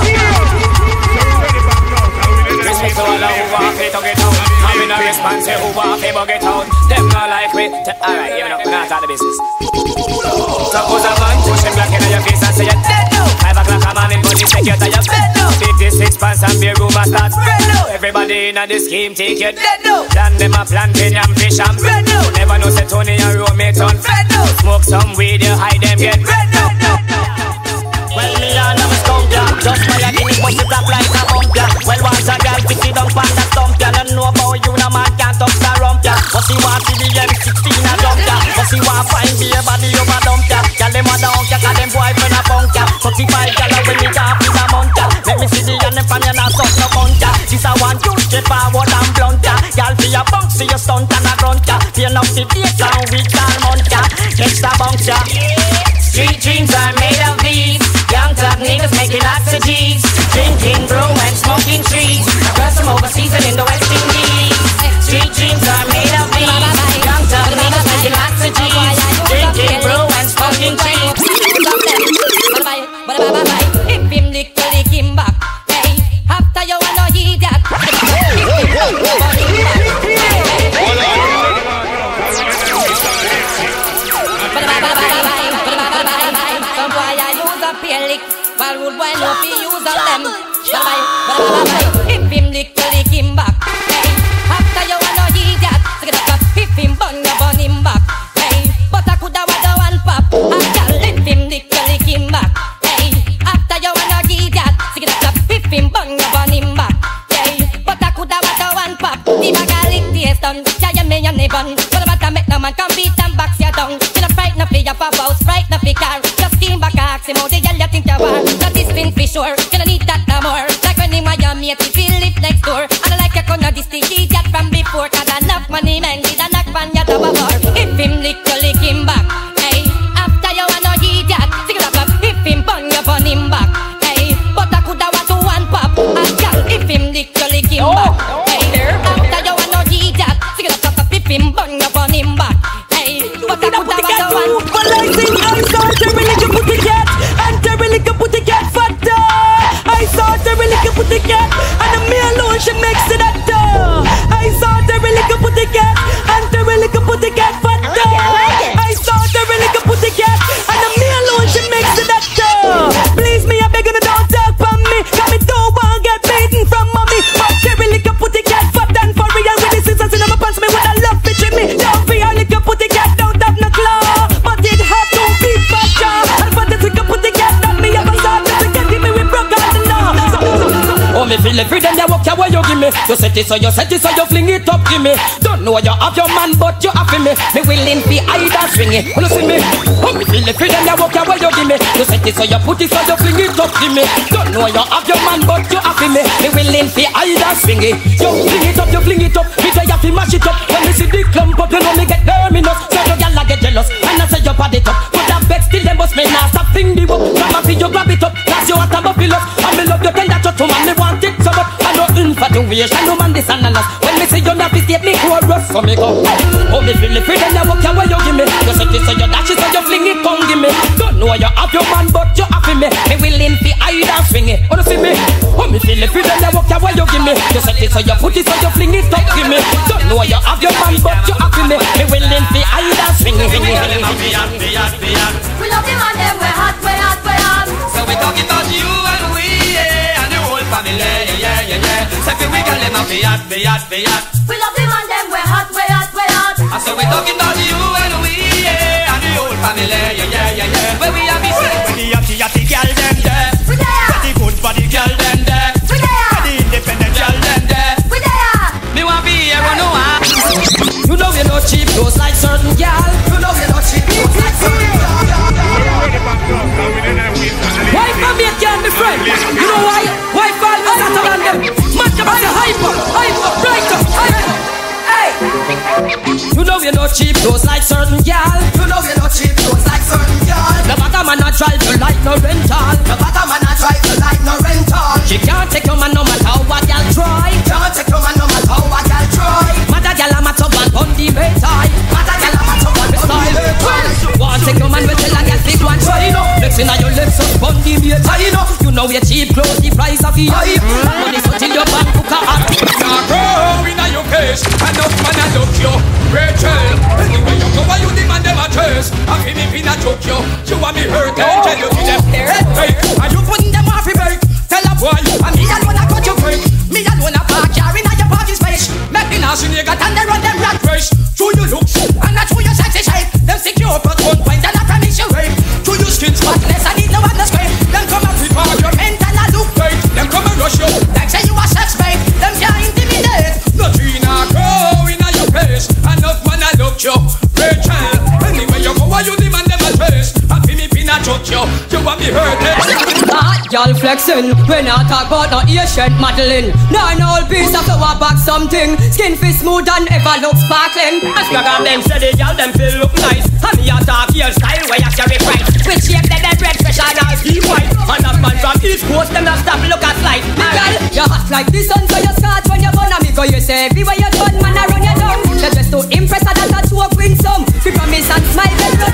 Respect to all who want to get out. I'm in a response who want to get out. Them not like me. Alright, you know, not out of business. Suppose a man push a clock in your face and say you're dead. Five o'clock a man in police take you to your bed. Fifty-six pants and beer rumor start spread. Everybody in the scheme take you dead. Plan them a planting and fish and bread. Never know say Tony and roommate on fed. Smoke some weed, you hide them get red. Well, me and I'm a skunk, ya. Just by a guinea, but you clap like a bump, ya. Well, once a girl pick it up on the stump, ya. Don't know about you, no man can't touch the rump, ya. But she want to be M sixteen a jump, ya. But she want find be a body over dump, ya. Girl, them a down, ya. Cause them boyfriend a punk, ya. thirty-five girl when me talk in a month, ya. Let me see the and them fan, ya. Not suck no cunt, ya. She's a one, two, straight forward and blunt, ya. Girl, for your bunk, see your stunt and a grunt, ya. Pay enough to take down week and month, ya. Catch the bunks, ya. Street dreams are made of these. Young thug niggas making lots of G's. Drinking brew and smoking trees. Across from overseas and in the West Indies. Street dreams are made of these. Young thug niggas making lots of G's. Drinking brew and smoking trees. If him lick to lick him back. Hey, after you wanna eat that. If him feel it free, then you walk your way, you give me. You set it so you set it so you fling it up, give me. Don't know you have your man, but you have me. Me willing fi either swing it. You see me? Oh, me feel it free, then you walk your way, you give me. You set it so you put it so you fling it up, give me. Don't know you have your man, but you have me. Me willing fi either swing it. You fling it up, you fling it up. Me tell you fi mash it up. When me see the clump up, you know me get terminus. So you gyal get jealous, and I say you pad it up. Put that back still them bust me now stop fling the up. Grab a fi you grab it up. Cause you want a buffalo, and me love you tell that to man. Me want it so much. I know infatuation, no man this and that. When me say you not fi state me chorus, so me go. Oh me feel it free, then you walk your way, you give me. You set it so you dash it so you fling it, come give me. Don't know you have your man, but you have me. Me willing fi either swing it. Oh, you see me? Oh me feel it free, then you walk your way, you give me. You set it so you put it so you fling it, up, give me. Don't know you have your man, but you have me. Me willing fi either swing it. We love the man, them we hot, we hot, we hot. So we talking about you and we, yeah, and the whole family, yeah, yeah, yeah. So we got them a be hot, be hot, be hot. We love the man, them we hot, we hot, we hot. And so we talking about you and we, yeah, and the whole family, yeah, yeah, yeah, yeah. Where we have been, where the yachty yachty girl them there, we there. Where the good body girl them there, we there. Where the independent girl them there, we there. Me want be here, I know how. You know you not cheap clothes like certain girl. You know you not cheap clothes like certain girl. Why for me can't be friend? You know why? Why fall me better than them? Much about the hyper, hyper, brighter, hyper. Hey! You know you not cheap clothes like certain girl. You know you not cheap clothes like certain girl. The bottom man not drive you like no rental. The bottom man not drive you like no rental. She can't take your man no matter what y'all try. Can't take your man no matter what y'all try. Matter y'all a matter one on the way tie. Matter y'all a matter one on the way tie. Want take your man with tell a girl big one try no. Flexing on your legs up on the way tie no. You know you cheap clothes the price of the eye. Money so till your bank book a hat. Now grow in a your case. Enough man a look you, Rachel. Anyway you go why you demand them a trace. I feel me pin a joke you. You want me hurt and tell you to them. Hey, are you putting them off your break? Tell a boy, and me alone a cut you break. Me alone a park here in a your party space. Make me now see you got and they run them rat race. True you look, and not true your sexy shape. Them secure but one point and I promise you rape. True your skin spotless, I need no one to scrape. Them come and prepare your mental and look great. Them come and rush you, like say you a sex babe. Them can't intimidate. Nothing a grow in a your place. Enough man I look you, Rachel. Anyway you go why you demand them a trace. I feel me pin a joke you, you want me hurt it. Hot y'all flexing, when I talk about no Asian modeling. Nine old piece of flower back something. Skin fit smooth and ever look sparkling. As long as them say the y'all them feel look nice. And me a talk your style where you carry price. With shape them them red fresh and all deep white. And a man from East Coast them not stop look at light. Girl, you hot like the sun so you start when you burn. And me go you say everywhere you turn man I run you down. You just to impress and that to win some. We promise and smile and run.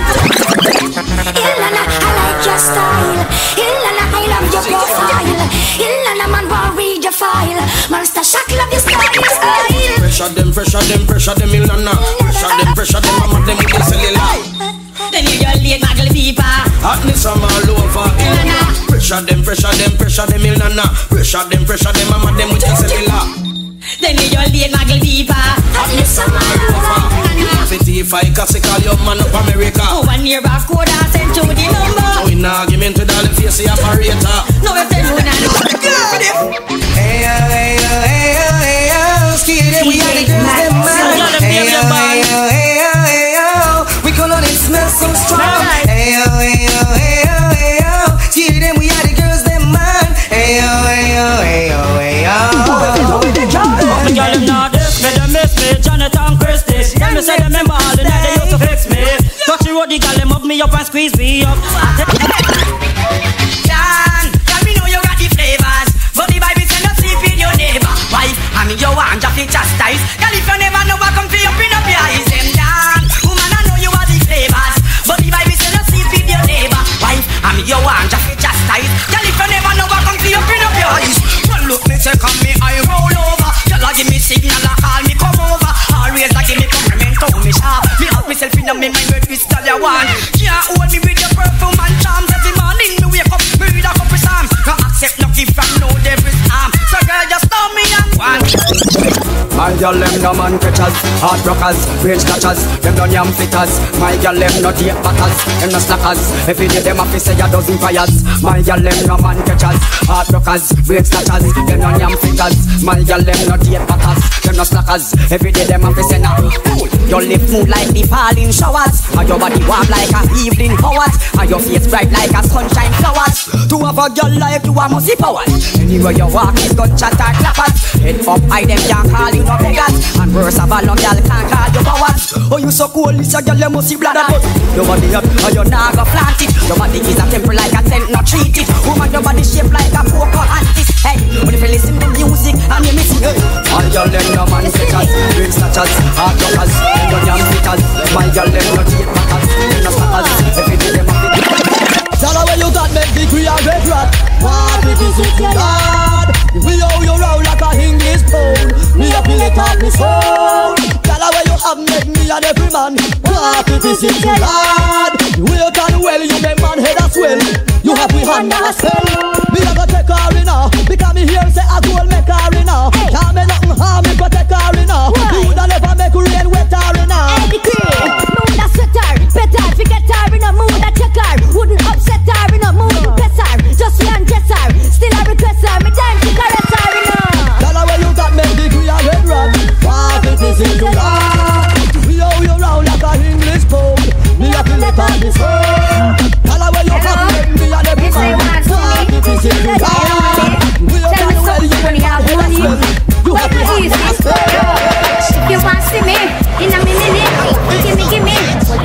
Ilana, I like your style. Ilana, I love your profile. Ilana, man, want read your file. Monster Shack love your style, style. Pressure them, pressure them, pressure them, Ilana. Pressure them, pressure them, I'm them with the cellular. Then you your late muggle people. Hotness I'm all over, Ilana. Pressure them, pressure them, pressure them, Ilana. Pressure them, pressure them, I'm them with the cellular. Then you your late muggle people. Hotness I'm all over. fifty-five cause they call your man up America. Oh, one year back code I sent to the number. So in argument with all the face the operator. No, if they know now. Hey, hey, hey, hey, hey, skid we are the girls them man. Hey, hey, hey, hey, we call on it smell so strong. Hey, hey, hey, hey, skid we are the girls them man. Hey, hey, hey, hey, hey, me girl them not this, me them miss me, Jonathan Christie. Tell me say them remember all the night they used to fix me. Touch the road, the girl them hug me up and squeeze me up. Dan, tell me know you got the flavors, but the Bible say not sleep with your neighbor. Wife, I mean your one just to chastise. Girl if you never know I come for you, open up your eyes. Them Dan, woman I know you are the flavors, but the Bible say not sleep with your neighbor. Wife, I mean your one just to chastise. Girl if you never know I come for you, open up your eyes. Well look me take on me, I roll over. Y'all give me signal, I call me come over. Always like give me compliment, tell me sharp. Me help myself in a me mind with this girl you want. Can't hold me with your perfume and charms. Every morning me wake up, me read a couple psalms. No accept no gift from no devil's arm. So girl just tell me I'm one. I girl them no man catchers, hard rockers, range snatchers. Them no yam fitters. My girl them no date packers, them no slackers. Every day them a fi say a dozen fires. My girl them no man catchers, hard rockers, range snatchers. Them no yam fitters. My girl them no date packers, them no slackers. Every day them a fi say na. Your lip move like the falling showers, and your body warm like a evening hours, and your face bright like a sunshine flowers. To have a girl like you a must be powers. Anywhere you walk is gunshot or clappers. Head up high them can't call you no beggars, and worse of all no girl can't call you powers. Oh you so cool, this a girl you must see bladder. Your body up, or you nah go plant it. Your body is a temple like a tent, not treat it. Woman your body shaped like a poker antis. Hey, when if you listen to music and you miss it, hey. My girl them no man catchers, real snatchers, hard rockers. Them no yam fitters. My girl them no date packers, them no slackers. Every day them a fit. Tell her where you got make the queer red rat. What if it's it God? We owe you round like a English pound. Me a feel it off me soul. Tell her where you have make me and every man. What if it's it God? We you can well you make man head as well. You have we hand as well. Me a go take her in now, because me hear say a goal make her in now. Can't me nothing harm me go take her in now. You woulda never make rain wet her in now. Hey the queen, mood a sweater, better forget her in a mood a check her. Wouldn't upset her in a mood to press her. Just to undress her, still a request her. Me time to caress her in a. Tell her where you got make the queer red rat. What if it's in God? We owe you round like a English pound. Me a feel it on the soul. Tell her where you got make me and every man. What if it's in God? We you can well you make my head as well. You have to have the as well. If you want to see me in a minute, give me, give me.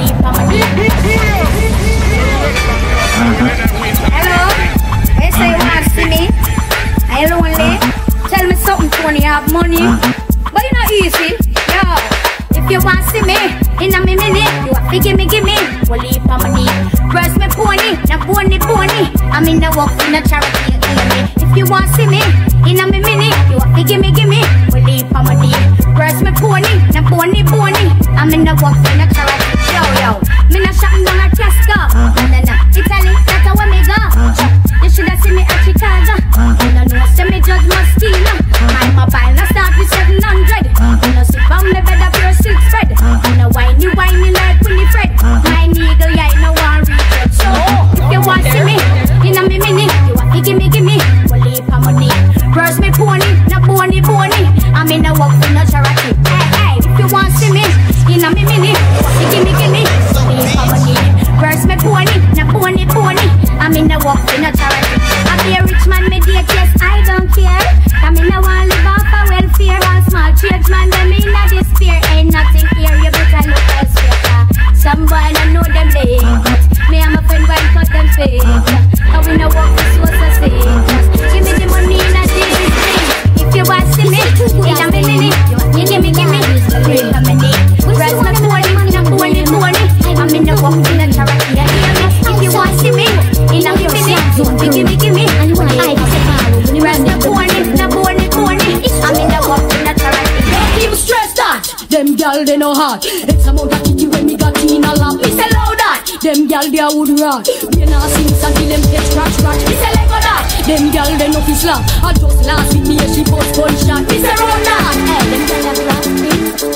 Hello, they say you want to see me. Are you lonely? Tell me something, Tony. I have money, but you not easy. Yo, if you want to see me in a minute, you have to give me, give me. Well, leave for money. Press me pony, not pony, pony. I'm in the walk in a charity. If you want to see me in a minute, you have to give me, give me. Well, leave for money. Press me pony, not pony, pony. I'm in the walk in a charity. Yo, yo, me not shopping down at Tesco. No, no, no, Italy, that's how me go. You should have seen me at Chicago. You don't know, say me judge must steal. My mobile now start with seven hundred. You know, sit on me bed up your silk spread. You know, whiny, whiny like Winnie Fred. My nigga, yeah, no one reach it. So, if you want to see me in a minute, you want to give me, give me. Well, leave for money. Press me pony, not pony, pony. I'm in a walk in a charity. Hey, hey, if you want to see me in a minute, you give me, give me. Leave for money. Press me pony, not pony, pony. I'm in a walk in a charity. I be a rich man, me date, yes, I don't care. I'm in a one live off a welfare. One small church man, them in a despair. Ain't nothing here, you better look elsewhere. Some boy I know them late. Me and my friend wine cut them face. And we no walk the source of say. Give me the money in a daily thing. If you want to see me in a minute, you give me, give me. Pray for me need. Press my pony, not pony, pony. I'm in the walk in a charity. You hear me? If you want to see me in a minute, you give me, give me. Press my pony, not pony, pony. I'm in the walk in a charity. Don't even stress that. Them gal they know hard. It's a mount of kitty when me got in a lap. Me say loud that. Them gal they a wood rat. We not sing until them get scratch scratch. Me say lego that. Them gal they no fi slap. I just last with me and she post gunshot. Me say round that. Hey, them gal a blast me.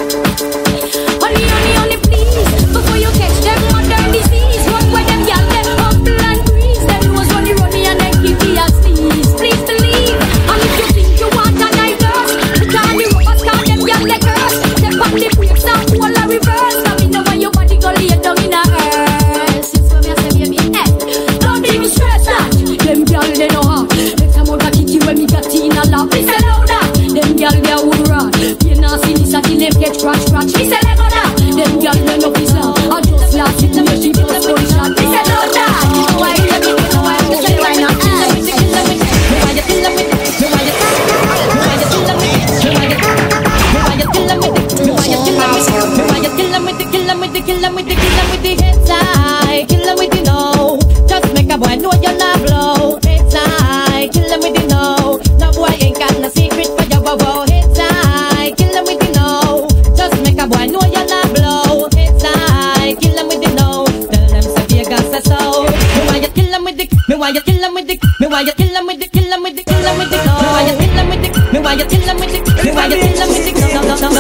Honey, honey, honey, please. Before you catch them modern disease, run where them gal they humble and breeze. Them was runny runny and they keep me a sneeze. Please believe. And if you think you want a diverse, the time you rubbers call them gal they curse. Step on the brakes and pull a reverse. I mean, know when your body go lay down in a earth. Since come here, say baby, hey, don't even stress that. Them gal they know how. Next time out a kitty when me got in a lap. Me say louder. Them gal they a wood rat. You not see this until them get scratch scratch. Me say lego that. Them gal they no fi slap. I just last it and she post gunshot. Me say louder. You know why you me know why you say why not? Kill them with it, kill them with it. Me why you kill them with it. Me why you kill them with it. Me why you kill them with it. Me why you kill them with it. Me why you kill them with it. Me why you kill them with it. Kill them with it. Kill them with it. Kill them with the heads high. Kill them with the no. Just make a boy know you're not blow. Heads high. Kill them with the no. No boy ain't got no secret for your wow. Heads high. Kill them with the no. Just make a boy know you're not blow. Heads high. Kill them with the no. Tell them say Vegas says so. Me why you kill them with the. Me why you kill them with the. Me why you kill them with the. Kill them with the. Kill them with the no. Me why you kill them with the. Me why you kill them with the. Me why you kill them with the. No no no no.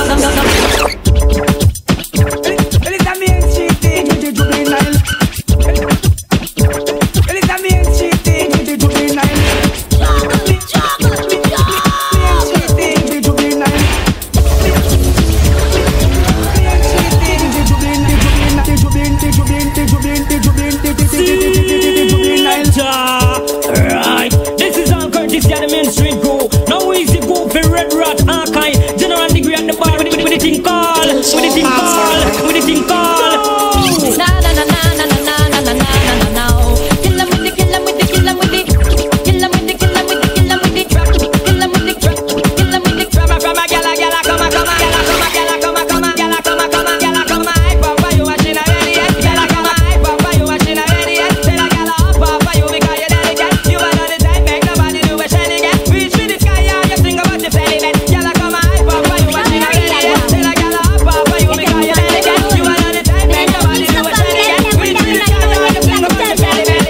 fi red rat, archive. General degree at the bar with the, with the thing call, with the thing call, with the thing call. Na na na na na na na na na na na na. Kill 'em with the, kill 'em with the, kill 'em with the, kill 'em with the, kill 'em with the, kill 'em with the trap, kill 'em with the trap, kill 'em with the trap. From a gyal, gyal, come a, come a, gyal, come a, gyal, come a, come a, gyal, come a, come a, gyal, come a. Hype up for you, machine ready yet? Gyal, come a, hype up for you, machine ready yet? Tell a gyal up up for you because you delicate. You are on the time, make nobody do a shelly get. Reach for the sky, yeah, you sing about the belly bed. Gyal, come a, hype up for you, machine ready yet? Tell a gyal up up for you because you delicate. You are on the time, make nobody do a shelly get. Reach for the sky, yeah, you sing about the belly bed.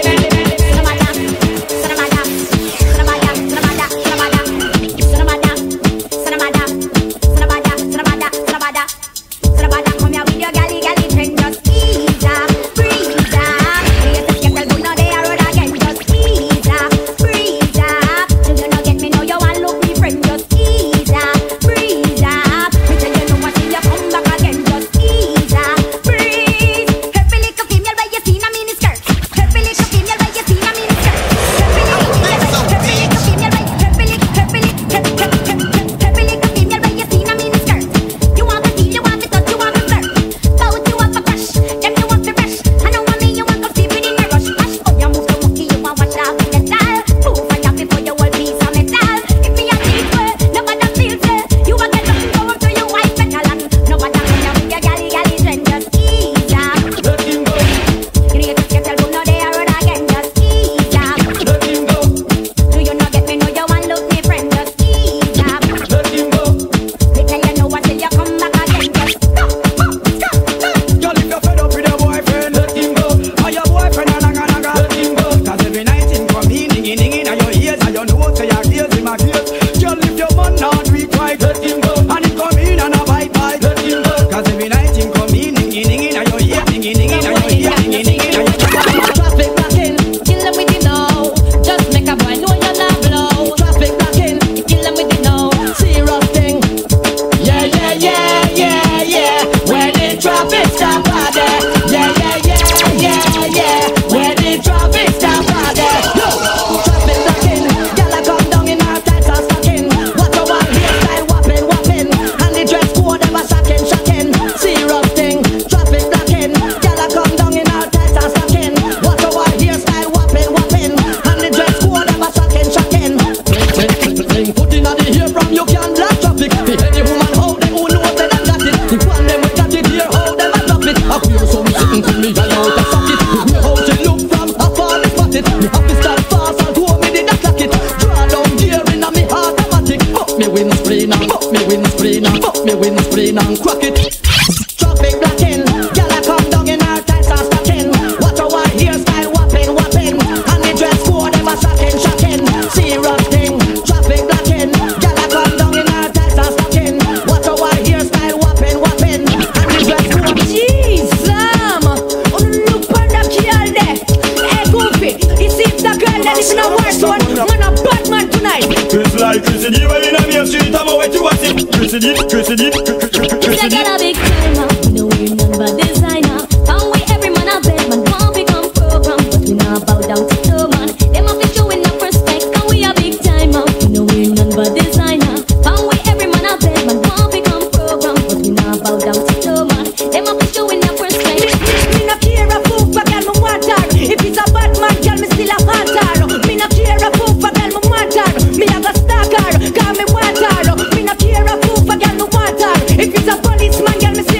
If it's a policeman, girl, me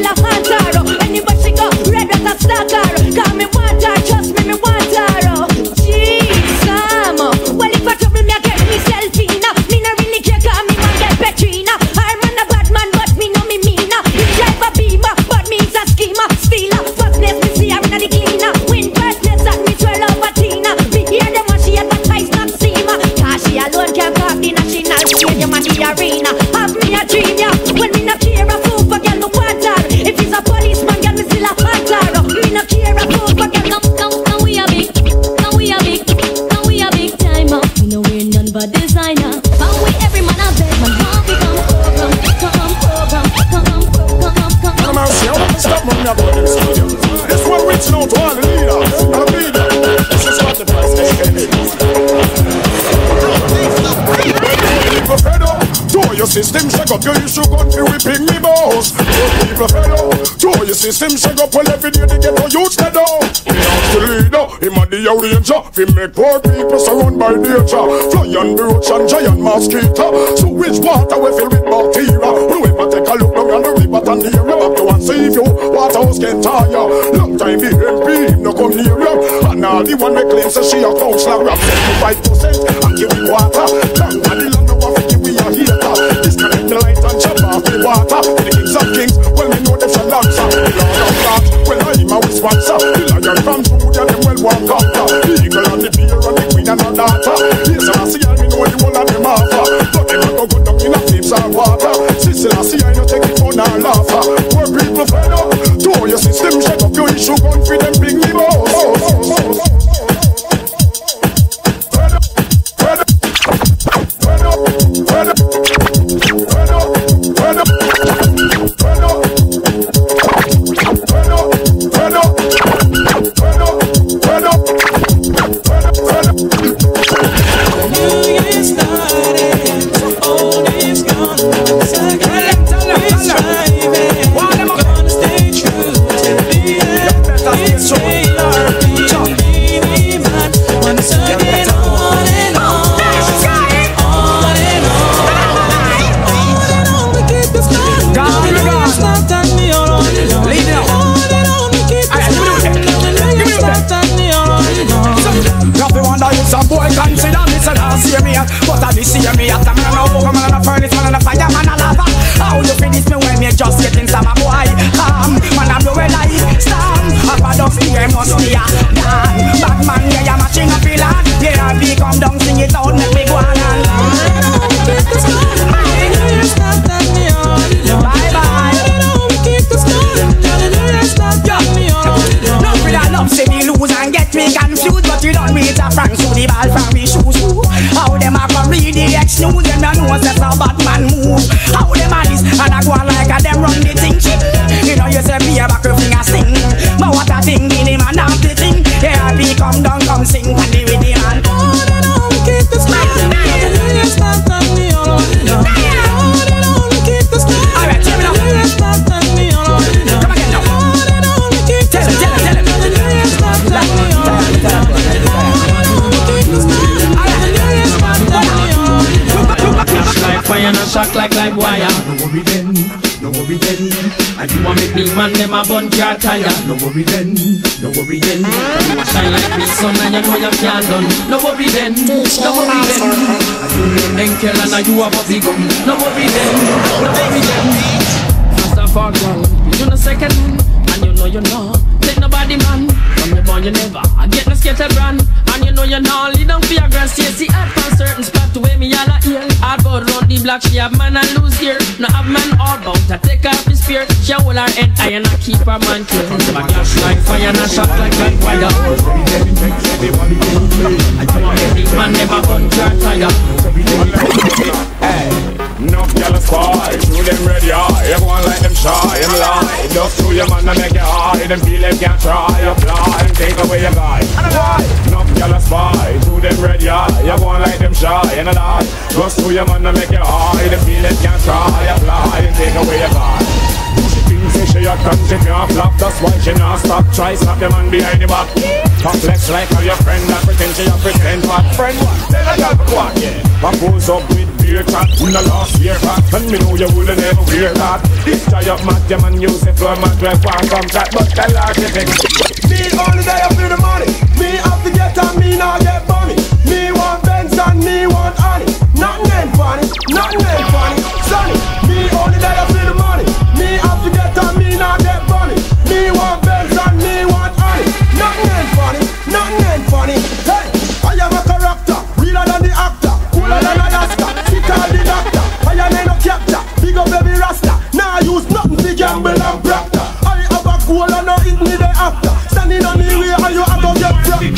your system shake up, your issue gun fi whipping me boss. People fed up, throw your system shake up, well every day they get no youth dead up. Me ask the leader, him a the arranger, fi make poor people surrounded by nature. Fly and roach and giant mosquito. So which water we fill with bacteria? Whoever take a look down on the river and the area, back to and see you. Waterhouse get tired. Long time the M P him no come near you. And all the one that claims that she a counselor rap seventy-five percent and give me water. Long and the land no one fi give we a hater. Disconnect the light and chop off the water. The kings of kings, well me know them shall answer. The Lord of Lords, well I am a sponsor. The lion from Judah, them well one conquer. The eagle and the bear and the queen and the daughter. Yes, I see I me know the whole of them offer. But them a go go down in a flames and water. Sister, I see I no take it fun and laughter. Poor people fed up, throw your system shake up, your issue gun for them big me boss. But I be see me at a man of over man and a furnace man and a fireman and a lava. How you finish me when me just getting some boy? Calm, man I blow a light storm. Up a dust here must be a gun. Bad man, yeah, I'm matching a pillar. Yeah, I be come down, sing it out, make me go on and bye bye. No free I love say me lose and get me confused, but you don't meet a friend to the ball from me shoes. How them a come read the X news, them no know that's how Batman move. How them a this and I go on like a them run the thing. You know you say be a back a finger sing, but what a thing in him and not the thing. Yeah, be come down, come sing and the with the man. Oh, they know we keep the smile. You start on me all over. Oh, they know we keep the smile. All right, check it out. You start on me all over. Come again now. Oh, they know we keep the smile. Tell him, tell him, tell him. You start on me all over. Fire and shock like live wire. No worry then, no worry then. And you want make big man them a bun car tire. No worry then, no worry then. You a shine like the sun and you know you can't done. No worry then, no worry then. And you name them kill and you a bubby gun. No worry then, no worry then. First of all, girl, you no second man, and you know you know. Take nobody man, from your born you never get no skater brand. And you know you know, lead down for your grand Stacy at a certain spot to where me all a ear. Hard bout round the block, she have man and lose here. No have man all bout to take off his spear. She hold her head high and I keep her man clear. My cash like fire and a shot like like fire. I don't want big man never gun car tire. Hey, no girl spy, shoot them ready high. Everyone like them shy and lie. Just shoot your man and make it high. Them feel them can't try, apply and take away your guy. No girl spy, shoot them ready high. Everyone like them shy and lie. Just shoot your man and make it high. Them feel them can't try, apply and take away your guy. Say she a cunt, she can't flop. That's why she not stop. Try slap the man behind the back. Complex like how your friend that pretend she a pretend fat. Friend what? Tell a girl for what? Yeah. I pose up with beer chat in the last year back. And me know you wouldn't ever wear that. This try up mat, your man use it for a man twelve pound from chat. But tell her to take me only day I feel the money. Me have to get and me not get money. Me want Benz and me want honey. Nothing ain't funny, nothing ain't funny. Sonny, me only day I feel the money. Me have to get and me not get money. Me want Benz and me want honey. Nothing ain't funny, nothing ain't funny. Hey, I am a character, realer than the actor, cooler than a Alaska, sicker than the doctor. I am no captor, big up baby Rasta. Now I use nothing to gamble and proctor. I have a cool and no hit me the after. Standing on me way and you have to get fracked.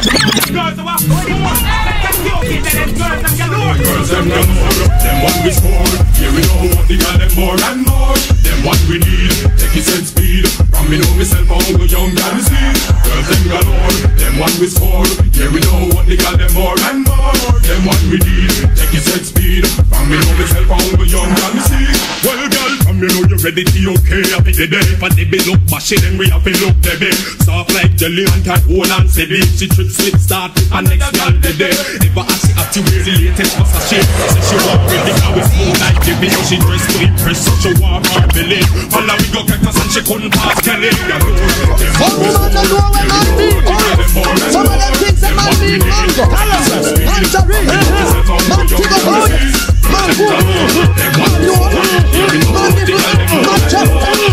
Girls them them more, them one we score. Here we know what the girl them more and more. Them one we need, take it and speed. From me know myself I go young and see. Girls them galore, them one we score. Here we know what the girl them more and more. Them one we need, take it and speed. From me know myself myself on the young and see. Well, girl, come you know you ready to okay. I be the day for the bill up, mash it, then we have to look baby. Soft like jelly and tight, hold and steady. She trip, slip, start with her next girl the day. Never ask she have to wear the latest Versace. Say she want ready, now it's smooth like the video. She dressed to impress, so she want her belly. Follow we go get us and she couldn't pass Kelly. Some women don't know when man beat orange. Some of them think that man beat mango, mandarin, man tigo boy, man good, man yod, man nipple, man chest,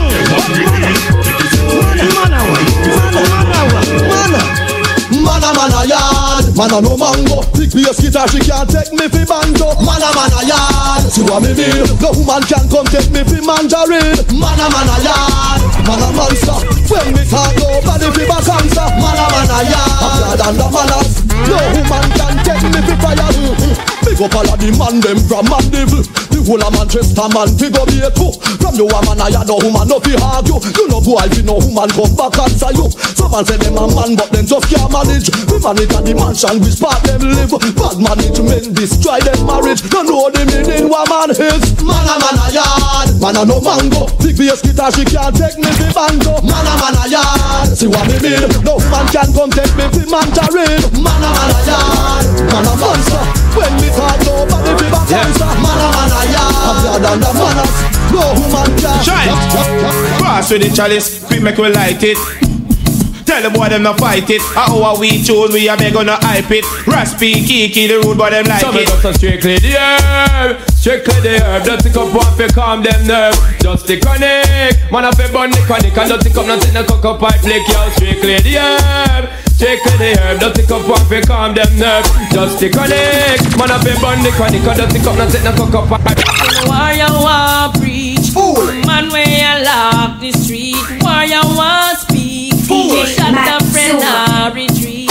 man awa, man awa, man awa. Mana mana yard, mana no mango. Big bass guitar, she can't take me fi banjo. Mana mana yard, see what me mean. No woman can come take me fi mandarin. Mana mana yard, mana monster. When me talk nobody fi basansa. Mana mana yard, happier than the manners. No woman can take me fi fire. Big up all of the man them from Mandeville. The whole of Manchester man fi go be a two. From you a man a yard, no woman no fi argue. You no boy fi no woman come back answer you. Some man say them a man but them just can't manage. We manage at the mansion which part them live. Bad management destroy them marriage. Don't know the meaning what man is. Man a man a yard, man a no mango. Big bass guitar she can't take me fi banjo. Man a man a yard, see what me mean. No man can come take me fi mandarin. Man a man a yard, man a monster. When me talk nobody fi back answer. Man a man a yard, happier than the manners. No woman can. Shine, pass with the chalice, we make we light it. Tell them boy them not fight it. How we choose, we are gonna hype it. Raspy, kiki, the rude boy them like Some it. Some of strictly the herb, strictly the herb. Don't take up one for calm them nerve. Just the chronic, man have a burn the chronic. And don't take up nothing to cock up pipe flick. Yo, strictly the herb, strictly the herb. Don't take up one for calm them nerve. Just the chronic, man have a burn the chronic. And don't take up nothing to cock up pipe. Why you want preach? Fool. Man where you lock the street. Why you want speak? Fool. Shut the friend or retreat.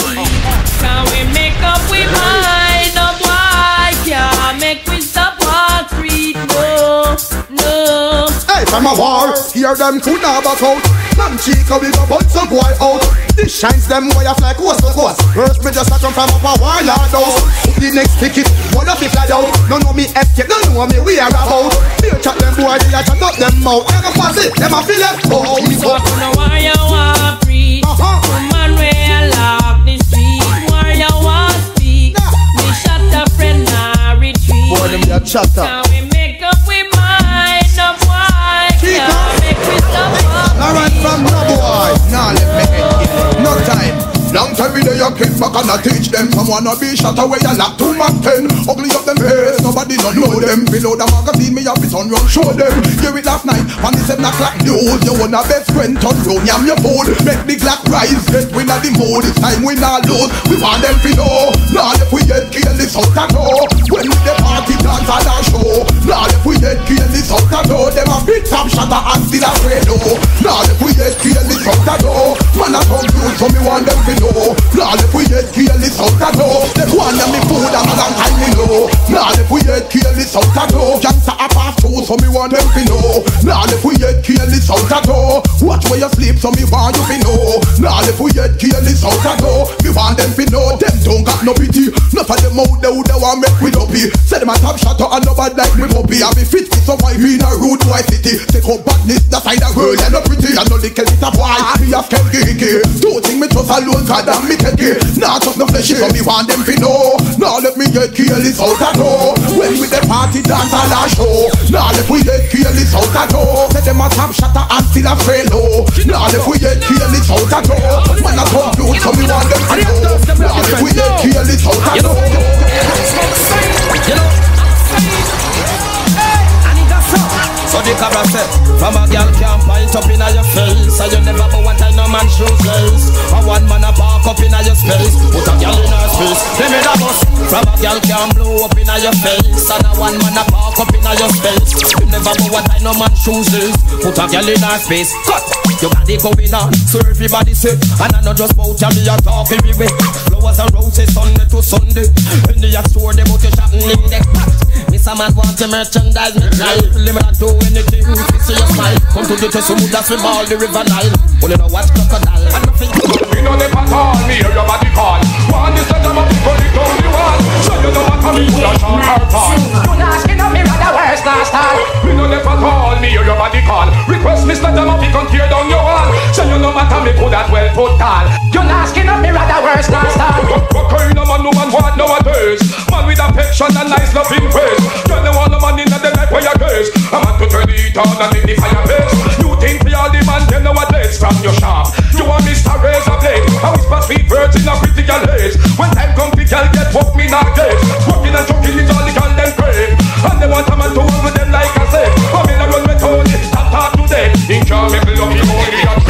Can we make up with mind of why? Can't make we stop walk street. No, no. Hey, from a war, hear them could never out. Man chica with a bunch of boy out. This shines them way of like coast to coast. First me just a come from up a warlord house. The next ticket, one of it fly out. No know me escape, no know me we are about. They chat them boy, they a chat up them mouth. Them a pass it, them a feel it. Oh, we so know why you want preach. Man where you lock the street. Why you want speak? Me shut the friend or retreat. Boy, them get shut up. Can we make up with mind of why? Can't make we stop walk. Alright from no boy, nah let me get it. No time. Long time we do your kick back and I teach them. Someone a be shot away and lock to Mac ten. Ugly up them face, nobody don't know them. Below the magazine, me have it on run, show them. Hear it last night, on the seven o'clock news. You want a best friend, turn round, yam your food. Make the clock rise, get win at the mood. It's time we not lose, we want them to know. Now if we get kill this out and know. When we the party dance at our show. Now if we get kill this out and know. Them a big top shatter and still a afraid oh. Now if we get kill this out and know. Man a confused, so me want them to know. Now if we get kill this out and know. Them want them me food and a long time me know. Now if we get kill this out and know. Cancer a pass through, so me want them to know. Now if we get kill this out and know. Watch where you sleep, so me want you to know. Now if we get kill this out and know. Me want them to know. Them don't got no pity. Not for them out there who they want make we dopey. Say them a top shot and nobody like me puppy. I be fit to survive in a rude boy city. Take up badness, the side of girl and no pretty. I know the kill it a boy, me a scared geeky. Don't think me just alone, God damn me take it. Nah just no fleshy, so me want them to know. Now let me get kill this out and know. When we the party dance and a show. Now let we get kill this out and know. Say them a top shot and still a fail low. Now let we get kill this out and know. Man a confused, so me want them to know. Now let we get kill this out and know. You know, so the cabra said, from a girl can't point up in your face. So you never know what I no man shoes lace. A one man a park up in your space. Put a girl in her space. They made a bus. From a girl can't blow up in your face. And a one man a park up in your space. You never know what I no man shoes lace. Put a girl in her space. Cut. Your body going on, so everybody say. And I not just bout ya, me a talk everywhere. Flowers and roses Sunday to Sunday. In the store they bout you shopping in the Miss a man want to merchandise me drive. Limit to anything, see your smile. Come to the test, move that swim all the river Nile. Only know watch crocodile and nothing. We know they pass on me, hear your body call. One is the time of people, it only one. So you know what I mean, you don't short or tall. You not in a mirror, the worst. foot tall. You're not skin up me rather worse than star. What kind of man no man want nowadays? Man with affection and nice loving face. Tell them all the man in the life where you gaze. A man to turn the heat on and make the fire blaze. You think for all the man them nowadays from your shop. You want Mister Razor Blade. I whisper sweet words in a critical haze. When time come the girl get fuck me not dead. Walking and choking it all the girl them crave. And they want a man to hold with them like I said. Come in and run with Tony, stop talk to them. Think you'll make me love you more.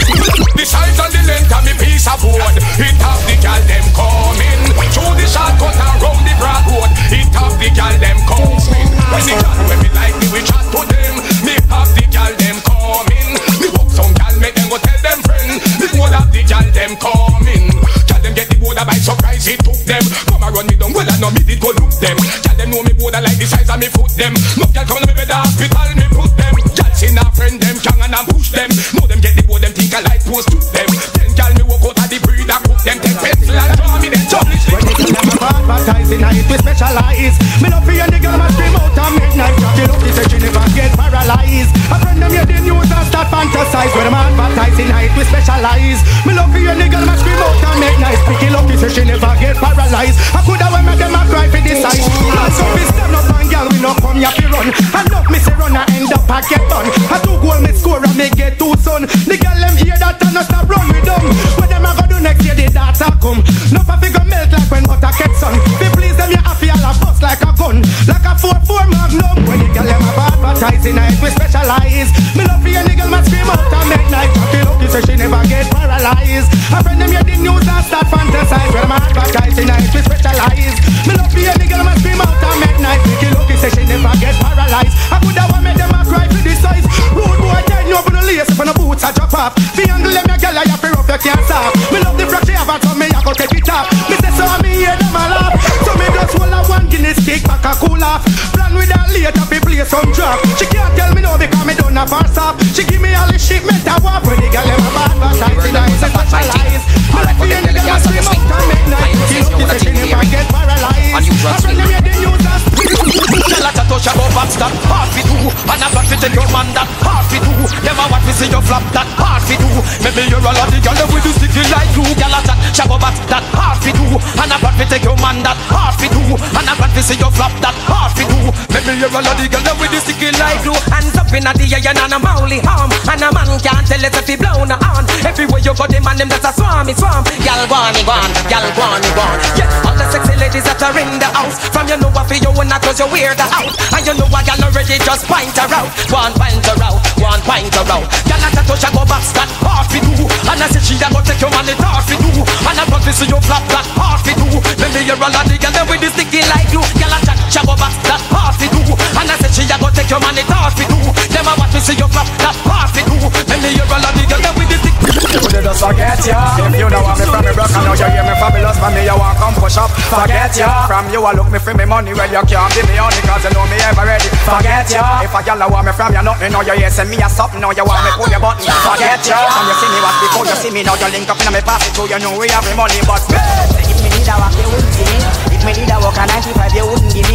The size and the length of me piece of wood. It have the girl them coming. Through the shortcut and round the broad road. It have the girl them coming. When the girl when me like me we chat to them. Me have the girl them coming. Me walk some girl make them go tell them friend. Me would have the girl them coming. Girl them get the border by surprise it took them. Come and run me down well I know me did go look them. Girl them know me border like the size of me foot them. No girl come to me bed the hospital me put them. Girl see na friend them can and I push them. Know them get the board them think I like post to them. Then girl me walk out of the breed and cook them. Take pencil and draw me then publish them. When they tell them about advertising it we specialize. Me love for you the girl must scream out and make nice. She look this she never get paralyzed. A friend them hear the news and start fantasize. When them advertising it we specialize. Me love for you the girl must scream out and make nice. Picky lucky so she never get paralyzed. I coulda when make them a cry for this size. Lots of this stand up and girl we no come here fi run. And love me say run and end up a get done. I two goal me score and me get two son. The girl them hear that and not stop run with them. When them a go do next year the data come. No for fi go melt like when butter get sun. Fi please them you have fi all a bust like a gun. Like a four four magnum. When the girl them a advertising it we specialize. Me love fi any girl must scream out and make night. I feel lucky so she never get paralyzed. A friend them hear the news and start fantasize. When them advertising it we specialize. Me love fi any girl must scream out and make night. Picky lucky so she never get paralyzed. I coulda want make them a cry for this size. Rude boy dead no for the lace if no boots a drop off. Fi angle them a girl I have fi rough you can't stop. Me love the frack she have and so me a go take it off. Me say so me hear them a laugh. So me just hold a one Guinness stick back a cool off. Plan with her later fi play some drop. She can't tell me no because me done a fast off. She give me all the shit me ta walk. When the girl them a advertising I say specialize. Me love fi any girl a scream out and make night. She lucky say she never get paralyzed. A friend them hear the news and tell her to touch your box that hard fi do. And a bad fi take your man that hard fi do. Them a want fi see your flap that hard fi do. Maybe you're all of the girl with the sticky like glue. Girl a chat shabba box that hard fi do. And a bad fi take your man that hard fi do. And a bad fi see your flap that hard fi do. Maybe you're all of the girl with the sticky like glue. Hands up inna the air and a mouly harm. And a man can't tell it if he blow no on. Everywhere you go, them and them that's a swarmy swarm. Girl go on, go on, girl go on, go on. Yeah, all the sexy ladies that are in the house. From you know what for you and not cause you wear the house. And you know a girl already just point her out. One point her out, one point her out. Girl at a touch a go back that hard fi do. And I say she a go take your man it hard fi do. And I want to see you flap that hard fi do. Maybe you're all of the girl with the sticky like glue. Girl at a she go back that hard fi do. And I say she a go take your man it hard fi do. Them a want to see you flap that hard fi do. Maybe you're all of the girl with the sticky. You just forget ya. If you don't want me from me broke, I know you hear me fabulous. From me you want come push up. Forget ya. From you I look me for me money when you can't give me honey. Cause you know me ever ready. Forget ya. If a girl want me from you nothing, know you hear send me a something. Now you want me pull your button. Forget ya. When you see me was before you see me. Now you link up in me pass it to you know we have the money. But if me need a walk you wouldn't see me. If me need a walk a ninety-five you wouldn't give me.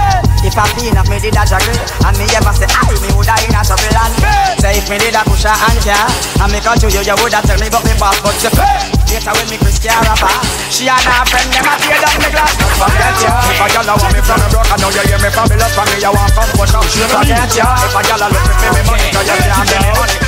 If I feel enough me did a juggle. And me ever say I me woulda in a trouble. And say if me did a push a hand yeah. And me come to you you woulda tell me about me boss. But you later when me Chris rapper. She and her friend them a tear down me glass. Forget ya. If a girl a want me from me broke, I know you hear me fabulous. From me you want come push up. Forget ya. If a girl a look me for me money, cause you can't give me money.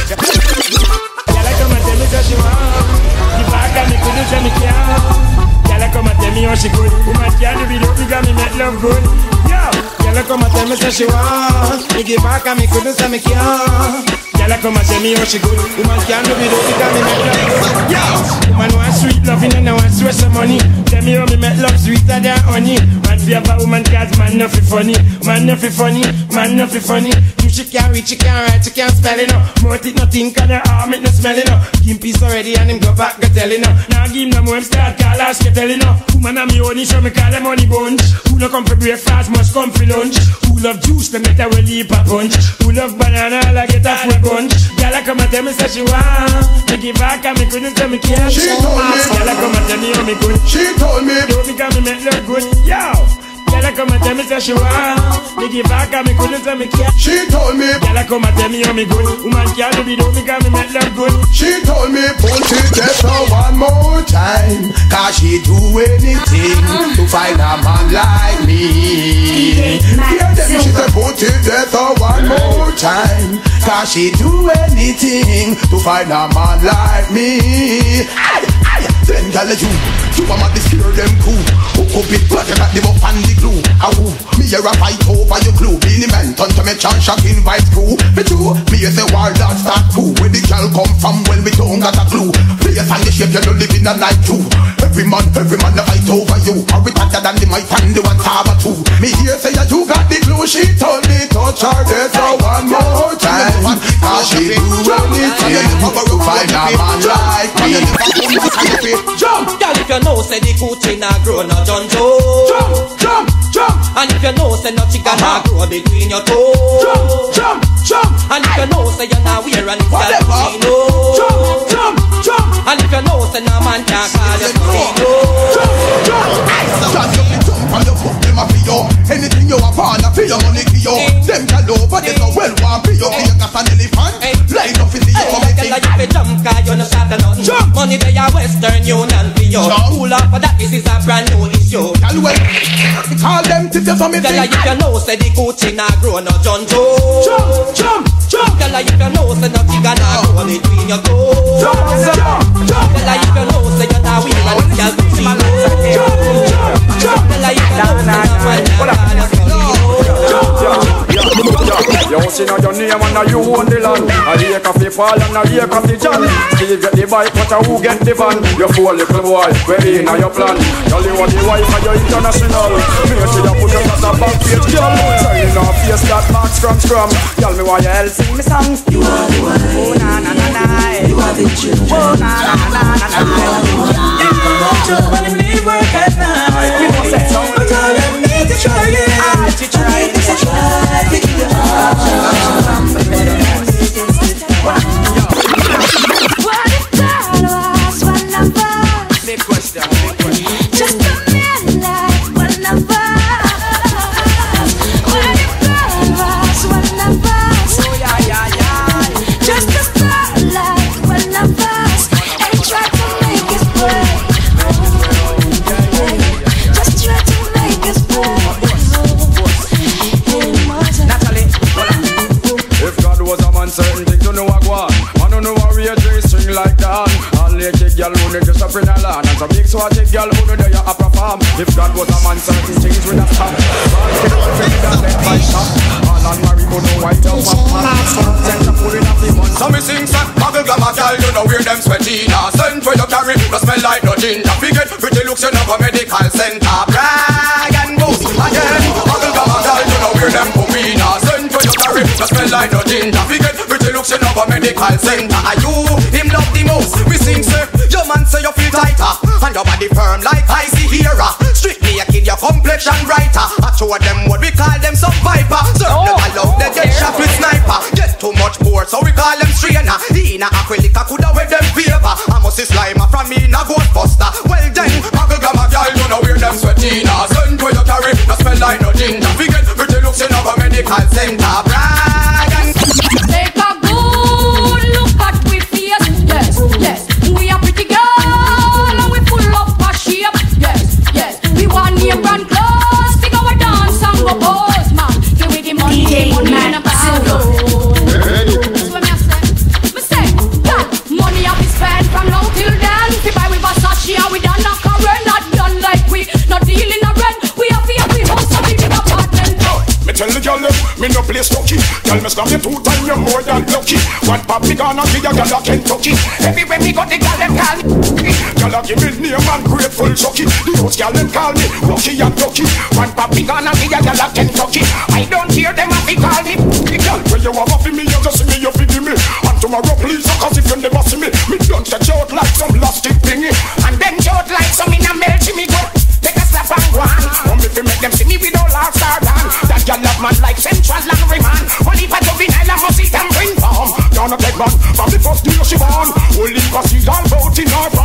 Girl a come and tell me say she want. Give her a me couldn't say me can't. Girl a come and tell me how she good. Woman can't do it up because me make love good. Yo. Girl a come and tell me say she want. Me give her a me couldn't say me can't. Girl a come and tell me how she good. Woman can't do it up because me make love good. Yo. Woman want sweet loving and I want stress of money. Tell me how me make love sweeter than honey. Man fi have a woman cause man no fi funny. Man no fi funny, man no fi funny. You she can't read, she can't write, she can't spell it no. Mouth it no think and her arm it no smell it no. Give him peace already and him go back go tell it no. Now give him no more him start call her skettle it no. Woman a me honey show me call them honey bunch. Who no come for breakfast must come for lunch. Who love juice them make her well leap a punch. Who love banana like get a full bunch. Girl a come and tell me say she want. Me give her cause me couldn't tell me can't. She told me. Girl a come and tell me how me good. She told me. Do me cause me make love good. Yo. Girl Girl, come and tell me say she want. Me give back and me couldn't tell me can't. She told me. Girl, come and tell me how me good. Woman can't do me do me cause me make love good. She told me put it just for one more time, cause she do anything to find a man like me. Hear them, she said put it just for one more time, cause she do anything to find a man like me. Aye, aye, then girl you, you a man scare them cool. Hook up it, blood you got them up and the glue. Ahoo, me hear a fight over your glue. Beanie man turn to me chance shot invite crew. Me too, me hear say war dog start cool. Where the girl come from, well me don't got a clue. Place and the shape you don't live in a night too. Every man, every man a fight over you. Or we tighter than the might and the one saber too. Me hear say you got the glue. She told me touch her there for one more time, cause she do anything to find a man like me. Jump, girl, if you know say the coochie nah grow no John Joe. Jump, jump, jump. And if you know say no chicken nah grow between your toes. Jump, jump, jump. And if you know say you nah wear an Calvino. Jump, jump, jump. And if you know say no man can't call you Calvino. Jump, jump. Stand up and jump and you fuck them a for you. Anything you want for for your money for you. Them girl over there so well want for you. For you got an elephant. Line up in the air. Tell her you fi jump cause you no start a nothing. Money they a Western Union for you. Cool off for that, this is a brand new issue. Girl well, call them to you for me. Tell her if you know say the coochie nah grow no John Joe. Jump, jump, jump. Tell her if you know say no chicken nah grow between your toes. Jump, jump, jump. Tell her if you know say you nah wear an Calvino. Jump, jump, jump. Tell her if you know say no man can't call you Calvino. You see now your name and now you own the land. I hear coffee fall and I hear coffee jam. Steve get the bike, but who get the van? You fool little boy, ready in your plan. Tell you what the wife and your international. Make sure you put your as a back page, girl. Turning off face that marks from scrum. Tell me why you else sing me songs. You are the one. Oh na na na na. You are the children. Oh na na na na na. You are the one. If you want to when you need work at night, we don't say so. But all you need to try it. I to try it. To try it. What if God was one of us? Big question, big question. Just a man like one of us. What if God was one of us? Oh yeah, yeah, yeah. Just a star like one of us. And try to make us break. Just try to make us break. Natalie, if God was a man, certain things you know I go on. I don't know how we a string like that. All naked girl who just up in a land. And some big swatted girl who know they are perform. If God was a man, certain things would have stopped. All on Mary who know white up and man. Send a pulling up the money. So me sing some muggle glamour girl, you know wear them sweaty. Now send for your carry, no smell like no ginger. Forget pretty looks, you know go medical center. Brag and boast again. Muggle glamour girl, you know wear them puppy. Now send for your carry, no smell like no ginger. Forget pretty looks, you know go medical center. Are you him love the most? We sing sir, your man say you feel tighter, and your body firm like icy here. Strictly a kid, your complexion brighter. I show them what we call them some viper. Certain allow they get shot with sniper. Get too much board, so we call them strainer. In a acrylic, I coulda wear them favor. I must see slimer from me, na Ghostbuster. Well then, muggle glamour girl, you know wear them sweaty. Now send where you carry, no smell like no ginger. Forget pretty looks in our medical center. Brag and take a good look at we face. Yes, yes, we are pretty girl and we full of a shape. Yes, yes, we want name brand clothes. Think our dance and go pose, man. Give me the money, the money in a bag. That's what me a say. Me say, girl, money have to spend from now till then. We buy we Versace and we done not current, not done like we not dealing a rent. We have to have we house so we big apartment. Me tell the girl them, me no play stocky. Tell me slam you two times, you're more than lucky. One pop me gonna give you girl a Kentucky. Everywhere me go the girl them call me. Girl a give me name and grateful chucky. The host girl them call me lucky and lucky. One pop me gonna give you girl a Kentucky. I don't hear them have to call me. The girl where you have for me, you just see me, you feed me. And tomorrow please, cause if you never see me, me don't stretch out like some plastic thingy. And then shout like some in a melty me go. Take a slap and go on. Come if you make them see me with all our star down. That girl love man like Central and Rayman. Only for juvenile and must sit and bring form. You're not dead man, from the first day she born. Only cause she's all out in her farm. When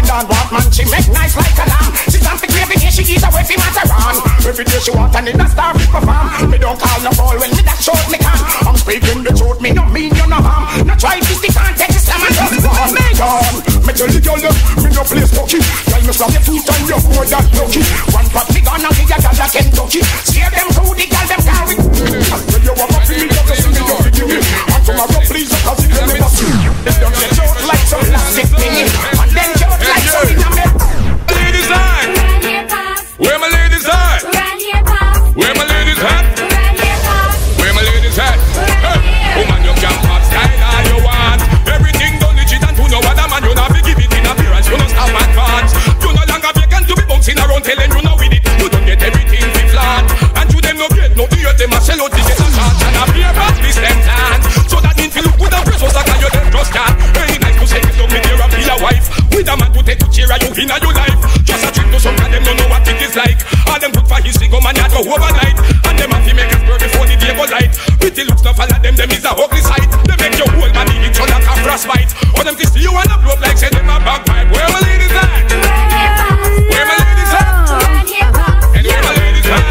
down want man, she make nice like a lamb. She don't pick every day, she eat away from Mataran. Every day she want and in a star to perform. Me don't call no ball when me that short me can. I'm speaking the truth, me no mean you no harm. No try to stick and take this slam and just one. Me gone, me tell the girl me no place cookie. Tell me slap your feet and your boy that lucky. One pop me gone and give your girl a Kentucky. Steer them through the girl them carry. When you want to feel me, just see me don't give me. And tomorrow please, cause you can never see. They don't get short like some plastic thingy. And then short like some dynamite. Ladies high. Where my ladies high? Where my ladies at? Where my ladies at? Hey, woman, you can pop style all you want. Everything done legit and to no other man. You not be give it in appearance. You not stop advance. You no longer vacant to be bouncing around telling you know with it. You don't get everything fi flat. And to them no get no ear. Them a sell out to get a chance. And a beer pass this them dance. So that means you look good and press us like you them just can't. Very nice to say you don't be there and be a wife. With a man to take to cheer you in your life. Just a drink to some and them don't know what it is like. All them good for his single man had go overnight. And them have to make us burn before the day go light. Pretty looks not follow them, them is a ugly sight. They make your whole body itch on like a frostbite. Or them to see you and a blow up like say them a bagpipe. Where my ladies at? Where my ladies at? And where my ladies at?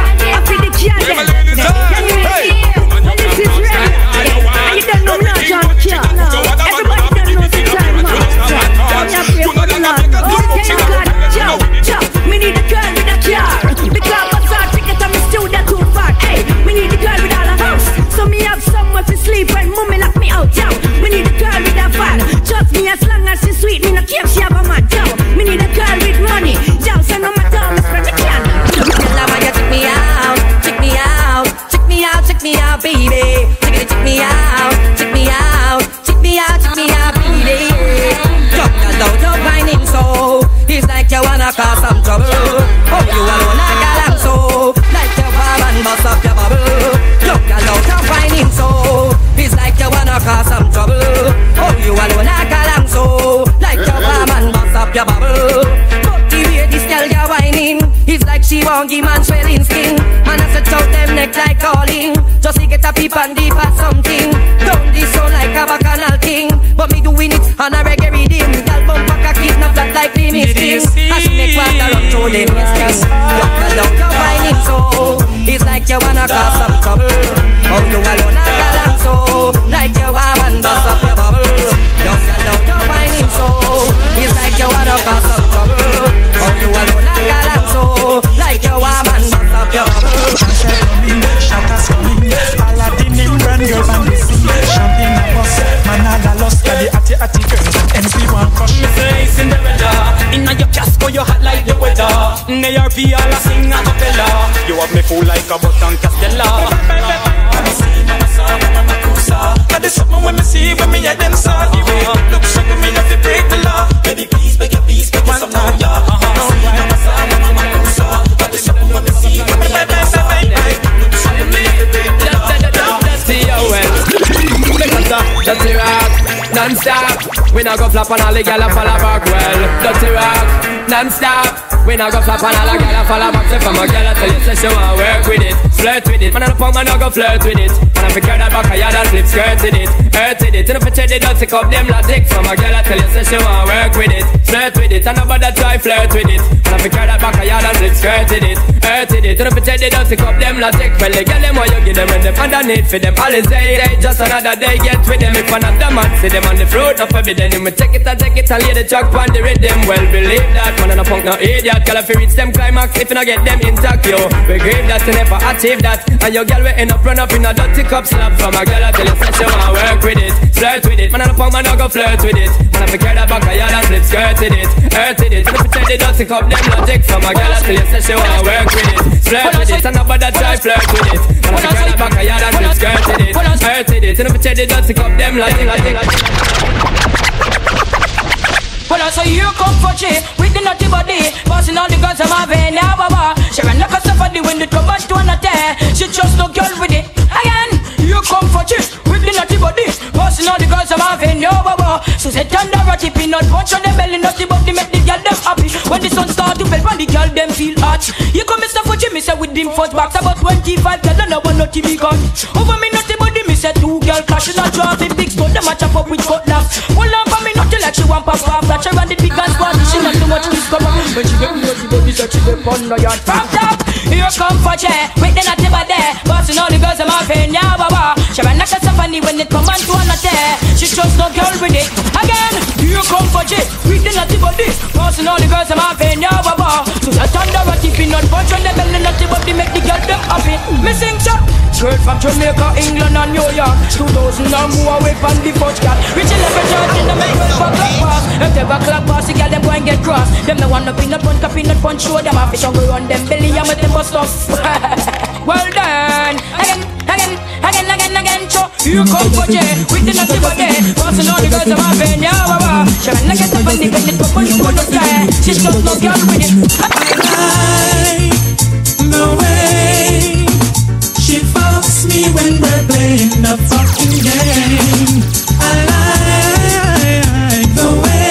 Where my ladies at? Hey, woman, you can pop style all you want. Everything done legit and to no other man. You not be give it in appearance. You not stop advance. You not longer make us look bouncing around telling you know with it. Me need a girl with a car. Because my star ticket and me still that too far. Hey, me need a girl with all a house. So me have somewhere to sleep when mommy lock me out. Yo, me need a girl with a van. Trust me as long as she's sweet. Me no care if she have a man. Yo, me need a girl with money. Yo, so no matter how much money can. Tell her why you check me out, check me out, check me out, check me out, baby. Check it, check me out, check me out, check me out, check me out, baby. Jump down, down, you're whining so. It's like you wanna cause some trouble. Oh, you alone I got am so. Like you want and bust up your bubble. Jump down, down, you're whining so. It's like you wanna cause some trouble. Oh, you alone I got am so. Like you want and bust up your bubble. But the way this girl you're whining, it's like she won't give man swelling skin. Man I stretch out them neck like calling. Just to get a peep and deep at something. Don't this sound like a bacchanal thing. But me doing it on a reggae rhythm. Girl bump back a keep not flat like Limmy Sting. As she make water run through them strings. Look down, you're whining so. It's like you wanna cause some trouble. Oh, you alone I got am so. Like you want man bust up your bubble. Look down, you're whining so. It's like you wanna cause some trouble. Oh, you alone I got am so. Like you want man bust up your bubble. Shatas coming, Aladdin in brand girl and the sea. Champagne a bus, Manala lost. Got the atty atty girls and M C one crush. Me say Cinderella, inna your casco you hot like the weather. N A R P all a sing a cappella. You have me full like a button Castella. Mama see, mama saw, mama kusa. Got the something when me see when me hear them saw. The way it look so good me have to break the law. Baby please, beg your please, beg your some now, yeah. Mama see, mama saw, mama kusa. Got the something when me see when me hear them saw. Look so good me have to break the law. That's the well. Dirty rock, non-stop. We not go flap on all the gyal and follow back well. Dirty rock, non-stop. We not go flap on all the gyal and follow back. So from a gyal I tell you say she want work with it, flirt with it. Man on the punk man not go flirt with it. Man if you carry that back a yard and flip skirt with it, hurt with it. And if you check the dirty cup them latex. From a gyal I tell you say she want work with it, flirt with it. And nobody try flirt with it. Man if you carry that back a yard and flip skirt with it, hurt with it. And if you check the dirty cup them latex. Well the gyal them what you give them when them underneath for them. All is day day just another day get with them. If another man see them on the fruit of forbidden. You me take it and take it and lay the track on the rhythm. Well believe that man and a punk no idiot. Call if you reach them climax if you not get them intact yo. We grave that you never achieve that. And your girl will end up run up in a dirty cup slap. From a girl I tell you say she wanna work with it, flirt with it. Man and a punk man no go flirt with it. Man if you carry that back a yard and flip skirt with it, hurt with it. And if you take the dirty cup them logic. From a girl I tell you say she wanna work with it, flirt with it. And nobody try flirt with it. Man if you carry that back a yard and flip skirt with it, hurt with it. And if you take the dirty cup them logic, logic, logic. Well, I saw you come for cheap with the naughty body, passing all the guns I'm having now, baba. She ran like a safari when the trouble to an attack. She just no girl with it. Again, you come for cheap with the naughty body, passing all the guns I'm having now, baba. So say thunder a tip in not punch on the belly, naughty body make the girl them happy. When the sun start to bell, when the girl them feel hot. You come Mister Fuji, me say with them first back about twenty-five, girl and I want naughty be gone. Over me naughty body, me say two girl clashing and drop the big stone, them a chop up with cutlass. Hold on for me naughty like she want pop off. She run the big guns one, she When she get crazy, but this she get on the yard. From top, here come for chair. With the natty body, bossing all the girls I'm off in ya, baba. She ran like a symphony when it come on to a tear. She just no girl with it. Again, here come for chair. With the natty body, bossing all the girls I'm off in ya, baba. To the thunder, a tipping not punch on the belly, natty body make the girl them happy. Me sing chop. Girl from Jamaica, England and New York. Two thousand or more away from the first cat. Rich eleven church in the make me fuck up pass. If they ever clap pass, the girl them go and get cross. Them the one no peanut bun, peanut bun, show them off. It's hungry on them belly and make them bust off. Well done. Again, again, again, again, again, cho. You come for Jay, with the naughty body. Passing all the girls of my pen, yeah, baba. She ran like a tap and the belly, but when you go to fly, she's just no girl with it. I, the way she fucks me when we're playing the fucking game. I like the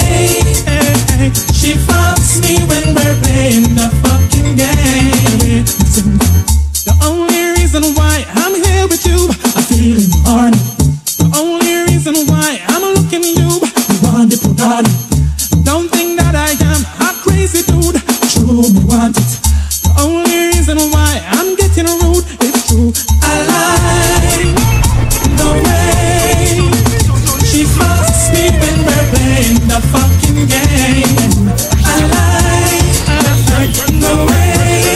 way she fucks me when we're playing the fucking game. The only reason why I'm here with you, I'm feeling horny. The only reason why I'm looking at you, you want to put on. Don't think that I am a crazy dude, true me want it. The only reason why I'm getting rude is true. I like the way she fucks me when we're playing the fucking game. I like the way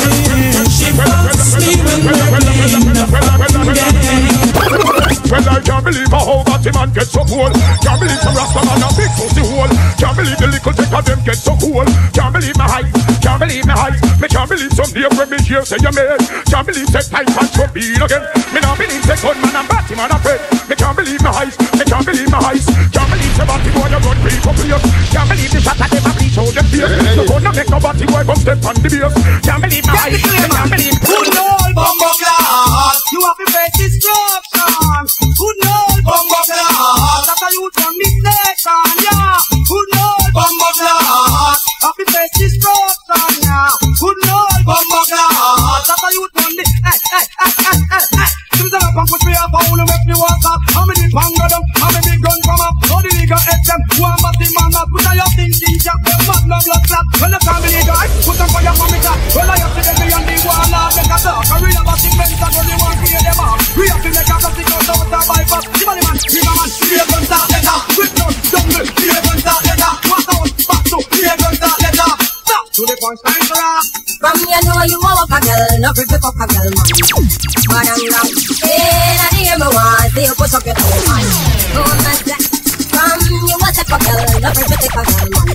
she fucks me when we're playing the fucking game. Well, I can't believe how that man gets so cool. Can't believe the Rasta man a big pussy hole. Can't believe the little take of them get so cool. Can't believe my height, can't believe my height. Me can't believe someday when me hear say you made. Can't believe say time and so beat again. Me not believe say gunman and batty man a friend. Me can't believe my eyes, me can't believe my eyes. Can't believe say batty boy a run free for players. Can't believe the shot at them a bleach out them fears. So gonna make no batty boy come step on the beers. Can't believe my eyes, me can't believe. Good old bumbo class, you have to face destruction. Good old bumbo class, that's how you turn this nation, yeah. Good old bumbo class, have to face destruction, yeah. Good old bumbo class, that's how you turn this. Hey, hey, hey, hey, hey, hey. Since I'm up and put me up, I wanna make me walk up. I'm in the panga them, I'm in the gun from up. How the nigga F them, one but the man up. Put on your thinking jack, them mad no blood slap. When the family die, put them fire for me top. Well I have to let me on the wall, I make a talk. I read about the men that only want to hear them off. We have to make a plastic out of the bypass. The money man, the man, the gun start letter. Quick note, jungle, the gun start letter. Walk out, back to, the gun start letter. Stop to the punchline, sir. From me I know you want a girl, no free to fuck a girl, man. But I'm not. Hey, I hear me want, see you push up your toe, man. Oh, man, from you want a girl, no free to take a girl, man.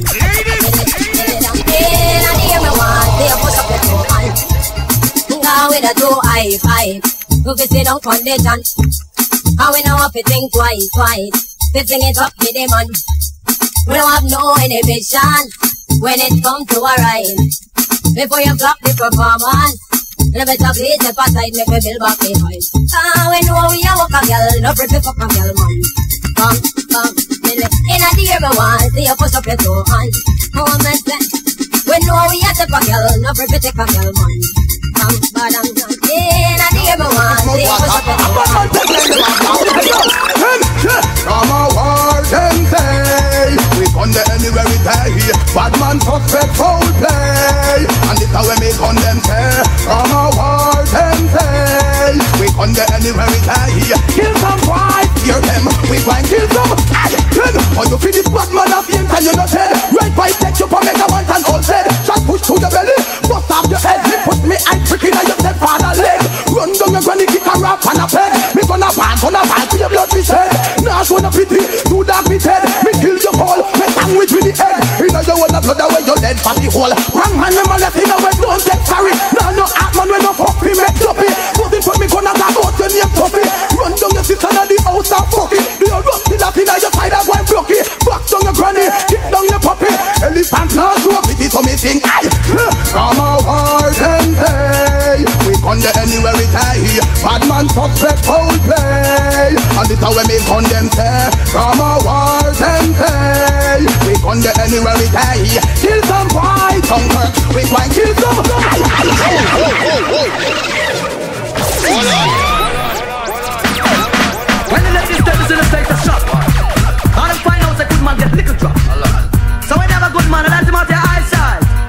Hey, I hear me want, see you push up your toe, man. Now with a two high five, you can sit down condition. And we know if you think twice, twice, fixing it up with the man. We don't have no inhibition when it comes to a rhyme. Before you flop the performance, you better please step aside, make me build back the voice. Ah, we know we a walk a girl, no free to fuck a girl, man. Come, come, in a dear me one, see you push up your two hands. Oh, man, we know we a step a girl, no free to take a girl, man. Come, but I'm done. In a dear me one, see you push up your two hands. From a war them say we come there anywhere we play. Bad man suspect foul play, and this how we make on them say. From a war them say we come there anywhere we play. Kill some boys, hear them, we go and kill some. Then when you feel this bad man of him and you not dead, right by take you for make a one and all said. Shot push to the belly, bust off your head. Me put me eye freaking on your stepfather leg. Run down your granny, kick a rap and a peg. Me gonna ban, gonna ban to your blood be shed. Now show the pity, do that be dead. Me kill your ball, me sandwich with the egg. You know you wanna blood away your dead fatty hole. Wrong man, me man left in away, don't take sorry. Now no act man when no fuck me make dopey. Nothing for me gonna go out your name puffy. Run down your sister and the house and fuck it. The old rusty that in your side and go and block it. Back down your granny, kick down your puppy. Elephant now show up it so me sing. Come a war them say we come there anywhere we tie. Bad man suspect foul play, and this how we make on them say. Come a war them say we come there anywhere we tie. Kill some boys, some hurt, we go and kill some. When the left is dead, is in a state of shock. All them find out a good man get liquor drop. So when you have a good man, and that's him out your eyesight.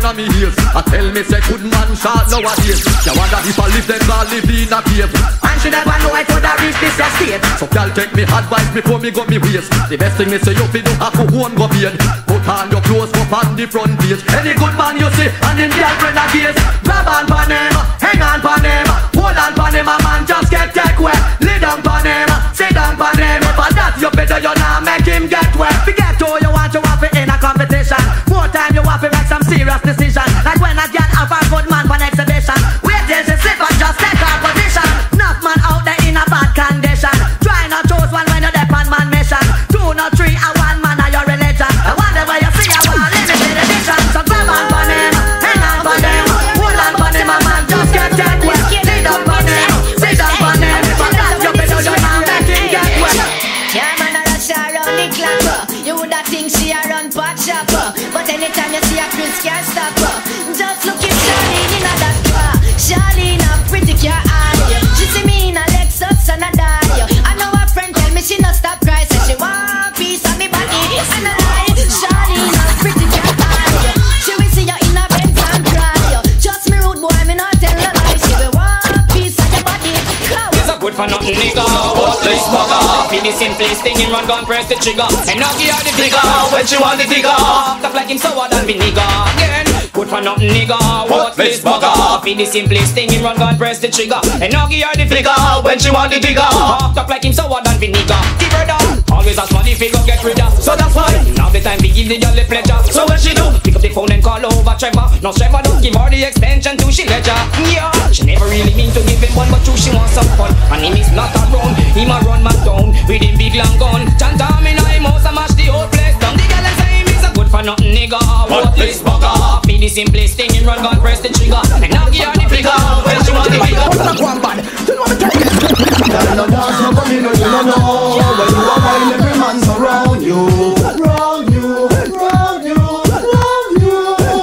a me ears. I tell me say good man shot nowadays. You wonder if I live them all live in a cave. And she never know I could have reached this estate. So girl take me advice before me go me waist. The best thing is say you fi do have to home go paid. Put on your clothes up on the front page. Any good man you see and him girlfriend a case. Grab on pan him, hang on pan him, hold on pan him, a man just get take wet. Lay down pan him, sit down pan him. If I that you better you now make him get wet. Forget who you want, you want to in a competition. More time you want to make some serious decision. Like when a girl have a good man for an exhibition. Wait till she slip and just take her position. Enough man out there in a bad condition. Try not choose one when you're there on man mission. Two not three, a one man of your religion. I wonder where you see a one limited edition. So grab on for him, hang on for him, hold on for him, a man just get get wet. Sit down for him, sit down for him. If I that you better you now make him get wet. Yeah man, I rush around the clock. You woulda think she a run pot shop, but anytime you see a Chris can't stop. Just look at Charlene in a that car. Charlene a pretty car eye. She see me in a Lexus and a die. I know her friend tell me she not stop cry. Say she want a piece of me body and a lie. Charlene a pretty car eye. She will see you in a Benz and cry. Just me rude boy, me not tell her lie. She will want a piece of your body. It's a good for nothing nigga. What's this bugger? Feel the simplest thing in run gun press the trigger. And now give her the figure when she want the figure. Stuff like him sour than vinegar. Again, good for nothing nigga. What's this bugger? Feel the simplest thing in run gun press the trigger. And now give her the figure when she want the figure. Stuff like him sour than vinegar. Give her down. Always ask money figure get rid of. So that's why now the time we give the girl the pleasure. So what she do? Pick up the phone and call over Trevor. Now Trevor don't give her the extension to she ledger. Yeah, she never really mean to give him one, but true she wants some fun. And him is not around. He ma run man down with him big long gun. Chant him in a house and mash the whole place down. The girl and say him is a good for nothing nigga. What this bugger? Be the simplest thing in run gun press the trigger. And now give her the figure when she want the figure. What's that one bad? You know what I'm telling you? Girl no dance no come in no you no know. When you are while every man's around you. Around you, around you, around you.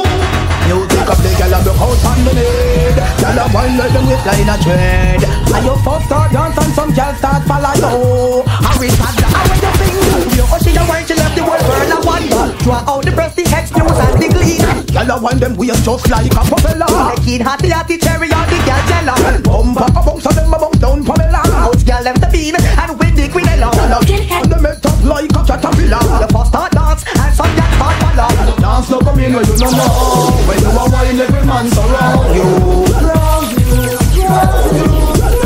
You take up the girl and look out on the lead. Girl a wine like them with line a tread. And you first start dance and some girl start follow you. And we start the how you sing. You oh she a wine she left the world girl a wonder. Draw out the breast the head news and the glee. Girl a wine them waist just like a propeller. Make it hotty hotty cherry on the girl jello. Bumper a bounce and them a bounce down Pamela. Out girl them the bean and with the quinella. And them make up like a caterpillar. You first start dance and some girl start follow. Dance no come in when you no know. When you a wine every man's around you. Around you, around you.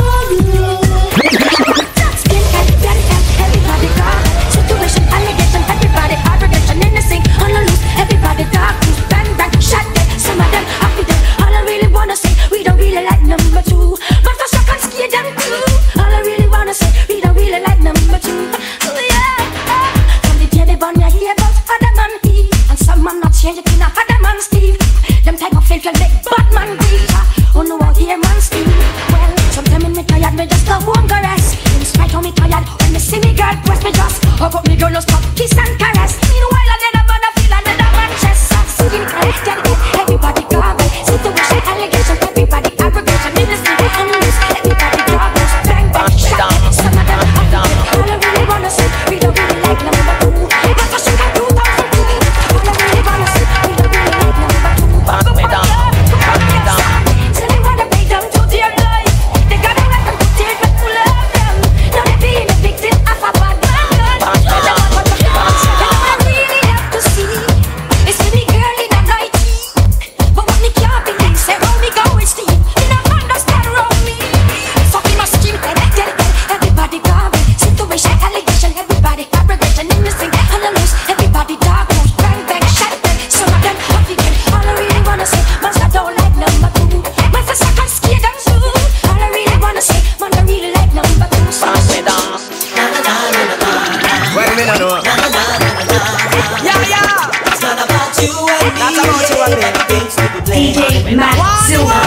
Everybody talk, bang bang, shot dead. Some of them happy dead. All I really wanna say, we don't really like number two. But I shock and scare them too. All I really wanna say, we don't really like number two. Oh yeah. From the day they born, I hear about other man Eve. And some man not change it in a other man Steve. Them type of fake like Batman beat. Oh no, I hear man Steve. Well, sometimes when me tired, me just go home go rest. In spite of me tired, when me see me girl press me just hug up me girl, no stop kiss and caress. Meanwhile, I never wanna feel another Manchester. Singing correct, get it, everybody come. Situation, allegation, everybody aggregation. Ministry, unloose, everybody troubles. Bang bang, shot, some of them happy. All I really wanna say, we don't really like number two. But I should have two thousand two. All I really wanna say, we don't really like number two. Back me down, back me down. So they wanna pay them to their life. They gotta let them put their but full of them. Now they being a victim of a bad man. Back me down, back me down. I really have to see. It's me girl in a night. But what me can't believe, say how me go with Steve. You don't understand around me. Fuck in my skin, everybody come. Situation, allegation, everybody aggregation. Innocent, on the loose, everybody dark. Bang bang, shot bang. Some of them happy. All I really wanna say, man, I don't like number two. Man, for second scared them too. All I really wanna say, man, I really like number two. Pass me down. Well, me no know. Yeah, yeah. It's not about you and me. That's about you and me. D J Matt Silver.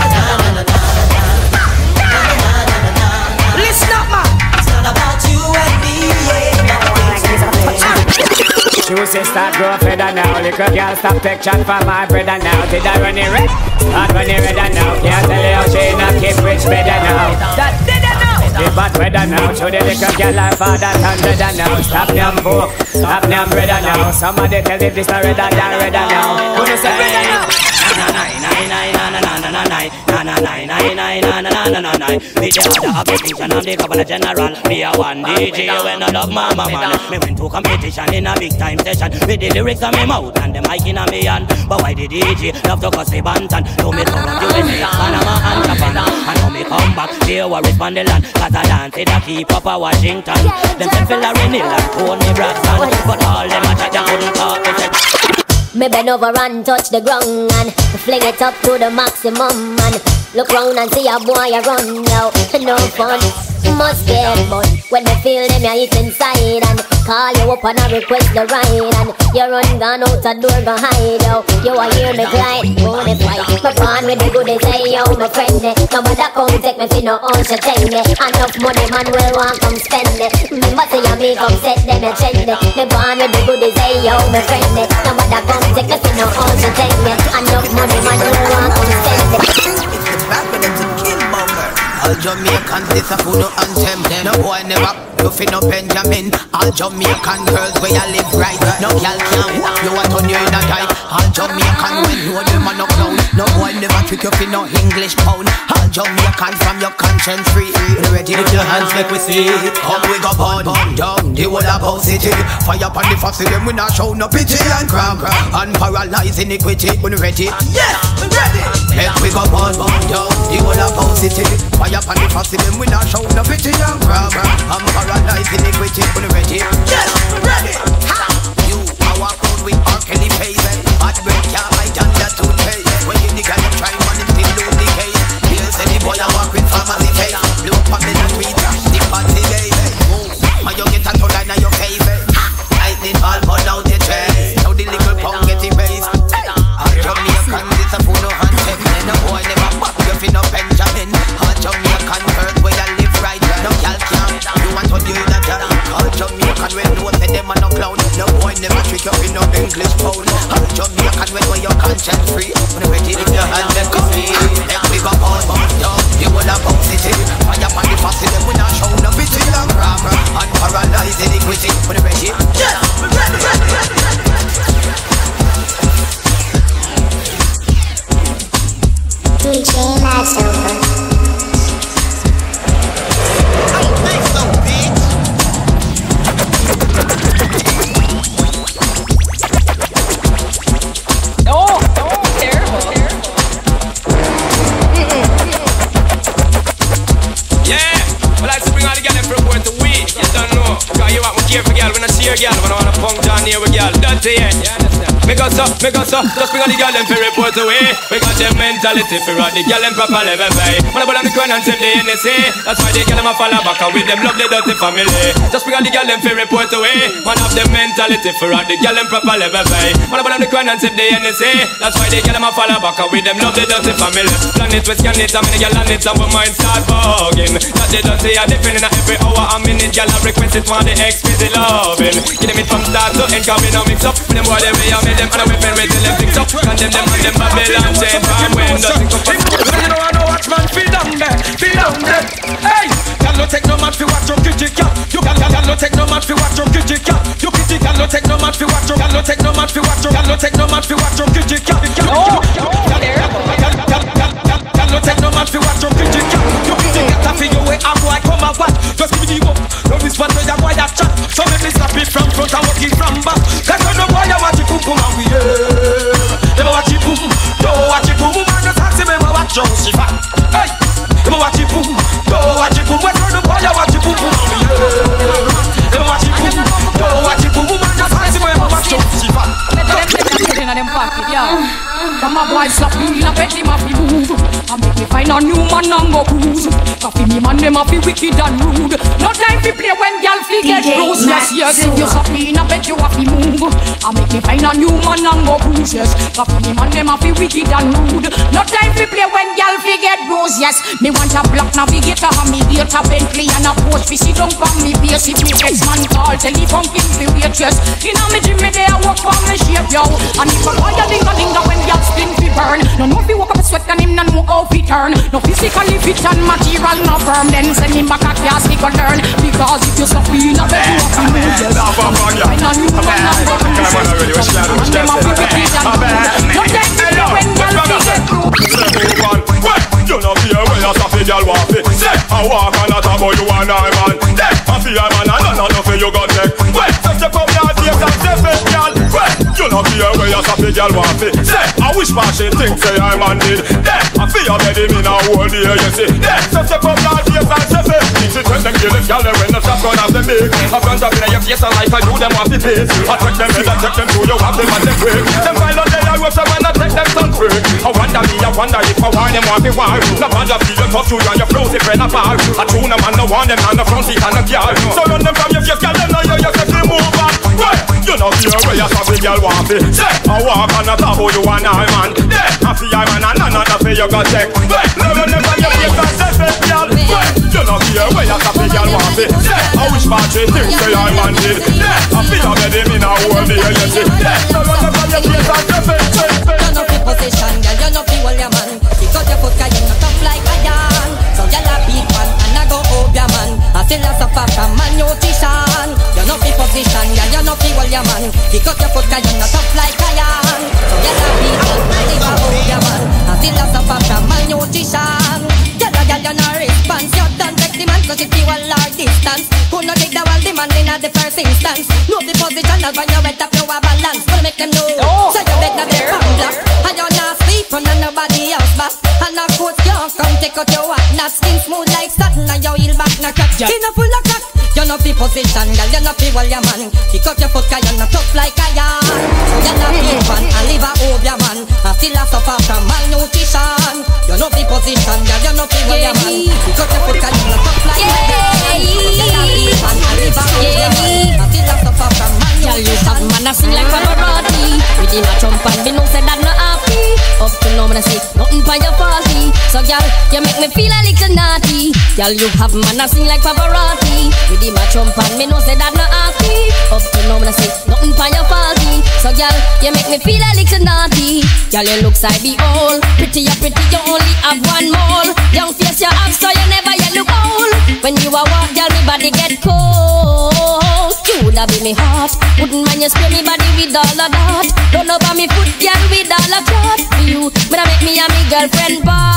Listen up, man. It's not about you and me. Two sisters grow feather now. Little girl stop take chat for my brother now. Did I run it red? Start running redder now. Can't tell you how she not keep rich better now. That did it now. The bad weather now. Show the little girl her father turn redder now. Stop them book. Stop them redder now. Somebody tell me this not redder than redder now. Who say redder now? With the other application of the couple of general, me a one D J when I love mama man. Me went to competition in a big time session with the lyrics on me mouth and the mic in a me hand. But why the D J love to cuss the bantan? Do me come up U S A, Panama and Japan. And now me come back, they were respond the land. Cause I dance it a keep up a Washington. Them say fella Renil and Tony Braxton, but all them a chat and couldn't talk. Me bend over and touch the ground and fling it up to the maximum and look round and see a boy a run now. No fun, must get but when me feel them you hit inside and call you up and I request the ride and you run gone out the door go hide out. You a hear me glide, wanna fight. My plan with the goodies, say yo my friend. Nobody come take me for no ounce of ten. Enough money man will want come spend it. Remember say you me come set them a trend. Me plan with the goodies, say yo my friend. Nobody come take me for no ounce of ten. Enough money man will want come spend it. Back with them to kill monger. All Jamaicans this a food anthem. No boy never do fi no Benjamin. All Jamaican girls where you live right. No girl can you want on you in a type. All Jamaican when you them a no clown. No boy never trick you fi no English pound. All Jamaican from your conscience free. You ready with your hands make we see. Come we go burn burn down the whole about city. Fire upon the foxy them we not show no pity and cram and paralyze iniquity. We ready? Yes, we ready. Make we go burn burn down the whole about city. Fire upon the foxy them we not show no pity and cram and paralyze iniquity. We ready? Yes, we ready. Ha! You power crowd with R. Kelly face. Bad break can't hide under toothpaste. When you nigga you try money still lose the case. Here's any boy I walk with pharmacy face. Blow up on the street, the party day. Move, and you get a toe line on your face. Lightning ball burn out the chest. Now the little pound get erased. All Jamaican this a fool no handshake. Then a boy never pop you fi no Benjamin. All Jamaican girls where you live right. No girl can't you want to do that. All Jamaican when know say them a no clown. No boy never trick you fi no English pound. All Jamaican when know your conscience free. When you ready with your hands let me see. Let me go on on down. You will have bounce city. Fire upon the fussy them we not show no pity and cram and paralyze iniquity. When you ready? Yeah, we ready, ready, ready, ready. D J Masover. I think so, bitch. Oh, oh, terrible, terrible. Yeah, well I spring all the girl from report to we. You don't know, cause you want me care for girl when I see a girl, when I wanna punk down here with girl. Dirty, yeah. You understand? Me go so, me go so, just bring all the girl them for report away. We got them mentality for all the girl them proper level pay. When I put on the crown and save the N S A, that's why the girl them a follow back and with them love the dirty family. Just bring all the girl them for report away. Man have them mentality for all the girl them proper level pay. When I put on the crown and save the N S A, that's why the girl them a follow back and with them love the dirty family. Planet we scan it, I mean the girl and it's our mind start bugging. That they don't say a different in every hour a minute. Girl have request it for the exquisite loving. Give them it from start to end, cause we no mix up. When them boy them way I make them and I we pen with them fix up. Condemn them and them Babylon chain from when nothing come from. You know I know watchman feel down there, feel down there. Hey, y'all no take no man fi watch your kitty cat. You y'all y'all no take no man fi watch your kitty cat. You kitty y'all no take no man fi watch your. Y'all no take no man fi watch your. Y'all no take no man fi watch your kitty cat. Oh, terrible. Y'all no take no man fi watch your kitty cat. You kitty cat a fi your way a boy come a what? Just give me the up. No respond to your boy that chat. So make me slap it from front and walk it from back. Cause when no boy a watch it boom boom and we yeah. Never watch it boom, don't watch it boom. Man just ask him never watch your shifa. Hey, never watch it boom, don't watch it boom. When no boy a watch it boom boom and we yeah. Never watch it boom, don't watch it boom. Man just ask him never watch your shifa. In them pocket, yeah. From a boy slap me in a bed, him a fi move. I make me find a new man and go cruise. Coffee me man, them a fi wicked and rude. No time fi play when y'all fi get bruised. Yes, yes, if you slap me in a bed, you a fi move. I make me find a new man and go cruise. Yes, coffee me man, them a fi wicked and rude. No time fi play when y'all fi get bruised. Yes, me want a black navigator and me data Bentley and a post fi sit down from me base. If me ex man call, telephone him fi waitress. Inna me gym me day I work for me shape, yo. And if a boy a ding a ding a when y'all spin fi burn. No know fi walk up a sweat and him no know how fi turn. No physically fit and material no firm. Then send him back a class he go learn. Because if you stop in a bed you have to move. Yes, find a new man and go cruise. Them a fi wicked and rude. No take me when y'all fi Say, I walk and not about you and I man. Then, I feel I man and none of you got take. Well, so step up your face and step it, girl. Well, you know fear where you sappy girl want it. Say, I wish my shit think say I man did. Then, I feel you ready me now all day, you see. Then, so step up your face and step it. Things it when them kill it, girl, when the stop gun of them big. I front up in your face and like I do them off the face. I check them in, I check them through, you have them and them quick. Them file on their rope, so when I take them some quick. I wonder me, I wonder if I want them off the wall. No wonder feel you tough to you and your flows if friend apart. I tune them and no want them on the front seat and the car. So run them from your face, girl, them know you, you say move on. Well, you know fear where you saw the girl want it. Say, I walk and I talk about you and I man. Yeah, I feel I man and another feel you got check. Well, run them from your face and say it, girl. Well, you know fear where you saw the girl want it. Say, I wish my shit things say I man did. Yeah, I feel I ready me now all day, you see. Yeah, so run them from your face and say it, say it. You're not in position, girl, you're not feel your man. Pick up your foot, cause you're not tough like a yarn. So you're a big man, and I go over your man. I feel as a fuck from malnutrition. You're not in position, girl, you're not feel your man. Pick up your foot, cause you're not tough like a yarn. So you're a big man, and I go over your man. I feel as a fuck from malnutrition. Girl, a girl, you're not response. You done take the man, so she feel a large distance. Who no take the wall, the man in the first instance. Know the position, as when you wet up your balance. Wanna make them know, so you better be pound black. And you're not sleep on nobody else back. And of course can't come take out your what. Not skin smooth like satin and your heel back not crack. Skin up full of crack. You're not be position, girl, you're not be wall your man. Pick up your foot, cause you're not tough like a yarn. You're not be fun and live a over your man. And still a suffer from malnutrition. You're not be position, girl, you're not be wall your man. Pick up your foot, cause you're not tough like a yarn. You're not be fun and live a over your man. And still a suffer from malnutrition. Girl, you have man a sing like Pavarotti. With him a jump and me know say that not happy. Up to now, me say nothing for your party. So girl, you make me feel a little naughty. Girl, you have man a sing like Pavarotti. With him a jump and me know say that not happy. Up to now, me say nothing for your party. So girl, you make me feel a little naughty. Girl, you look like the old. Pretty, you pretty, you only have one mole. Young face you have, so you never yet look old. When you a walk, girl, me body get cold. You woulda be me heart. Wouldn't mind you spray me body with all of that. Don't know about me foot, girl, with all of that. For you, better make me and me girlfriend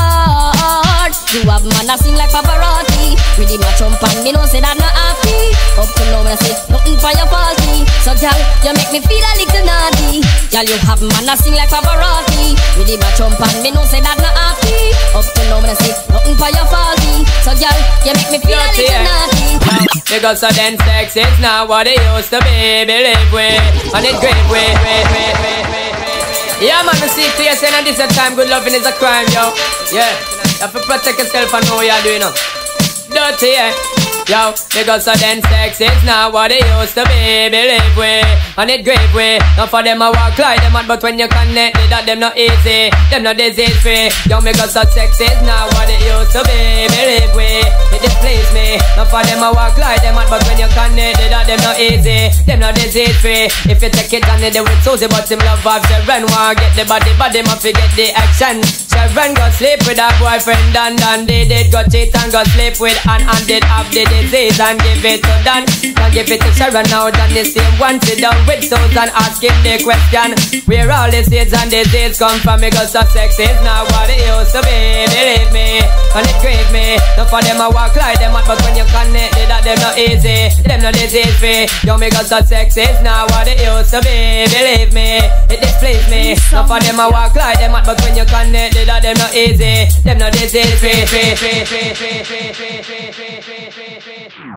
part. You have man a sing like Pavarotti. With him a jump and me know say that not happy. Up to now, me say nothing for your party. So girl, you make me feel a little naughty. Girl, you have man a sing like Pavarotti. With him a jump and me know say that not happy. Up to now, me say nothing for your party. So girl, you make me feel a little naughty. Because so then sex is not what it used to be. Believe we, and it's great way, way, way, way, way, way. Yeah man, I see to you saying this a time good loving is a crime, yo. Yeah, you have to protect yourself and know what you're doing, no. Dirty, yeah. Yo, because so then sex is not what it used to be. Believe we, and it great way. Not for them I walk like them mad, but when you connect it, that them not easy, them not disease free. Yo, because so sex is not what it used to be. Believe we, it displease me. Not for them I walk like them mad, but when you connect it, that them not easy, them not disease free. If you take it and they do it Susie, but him love have Sharon, want get the body, but them a forget the action. Sharon go sleep with her boyfriend and Dan. They did go cheat and go sleep with Ann and did have the disease and give it to Dan. Can give it to Sharon now, Dan the same one. Sit down with Susan, ask him the question. Where all the seeds and disease come from? Because of sex is not what it used to be. Believe me, and it grieves me. Not for them I walk like them, but when you connect it, that them not easy, them not disease free. Yo, because of sex is not what it used to be. Believe me, it displease me. Not for them I walk like them, but when you connect it, that them not easy, them not disease free.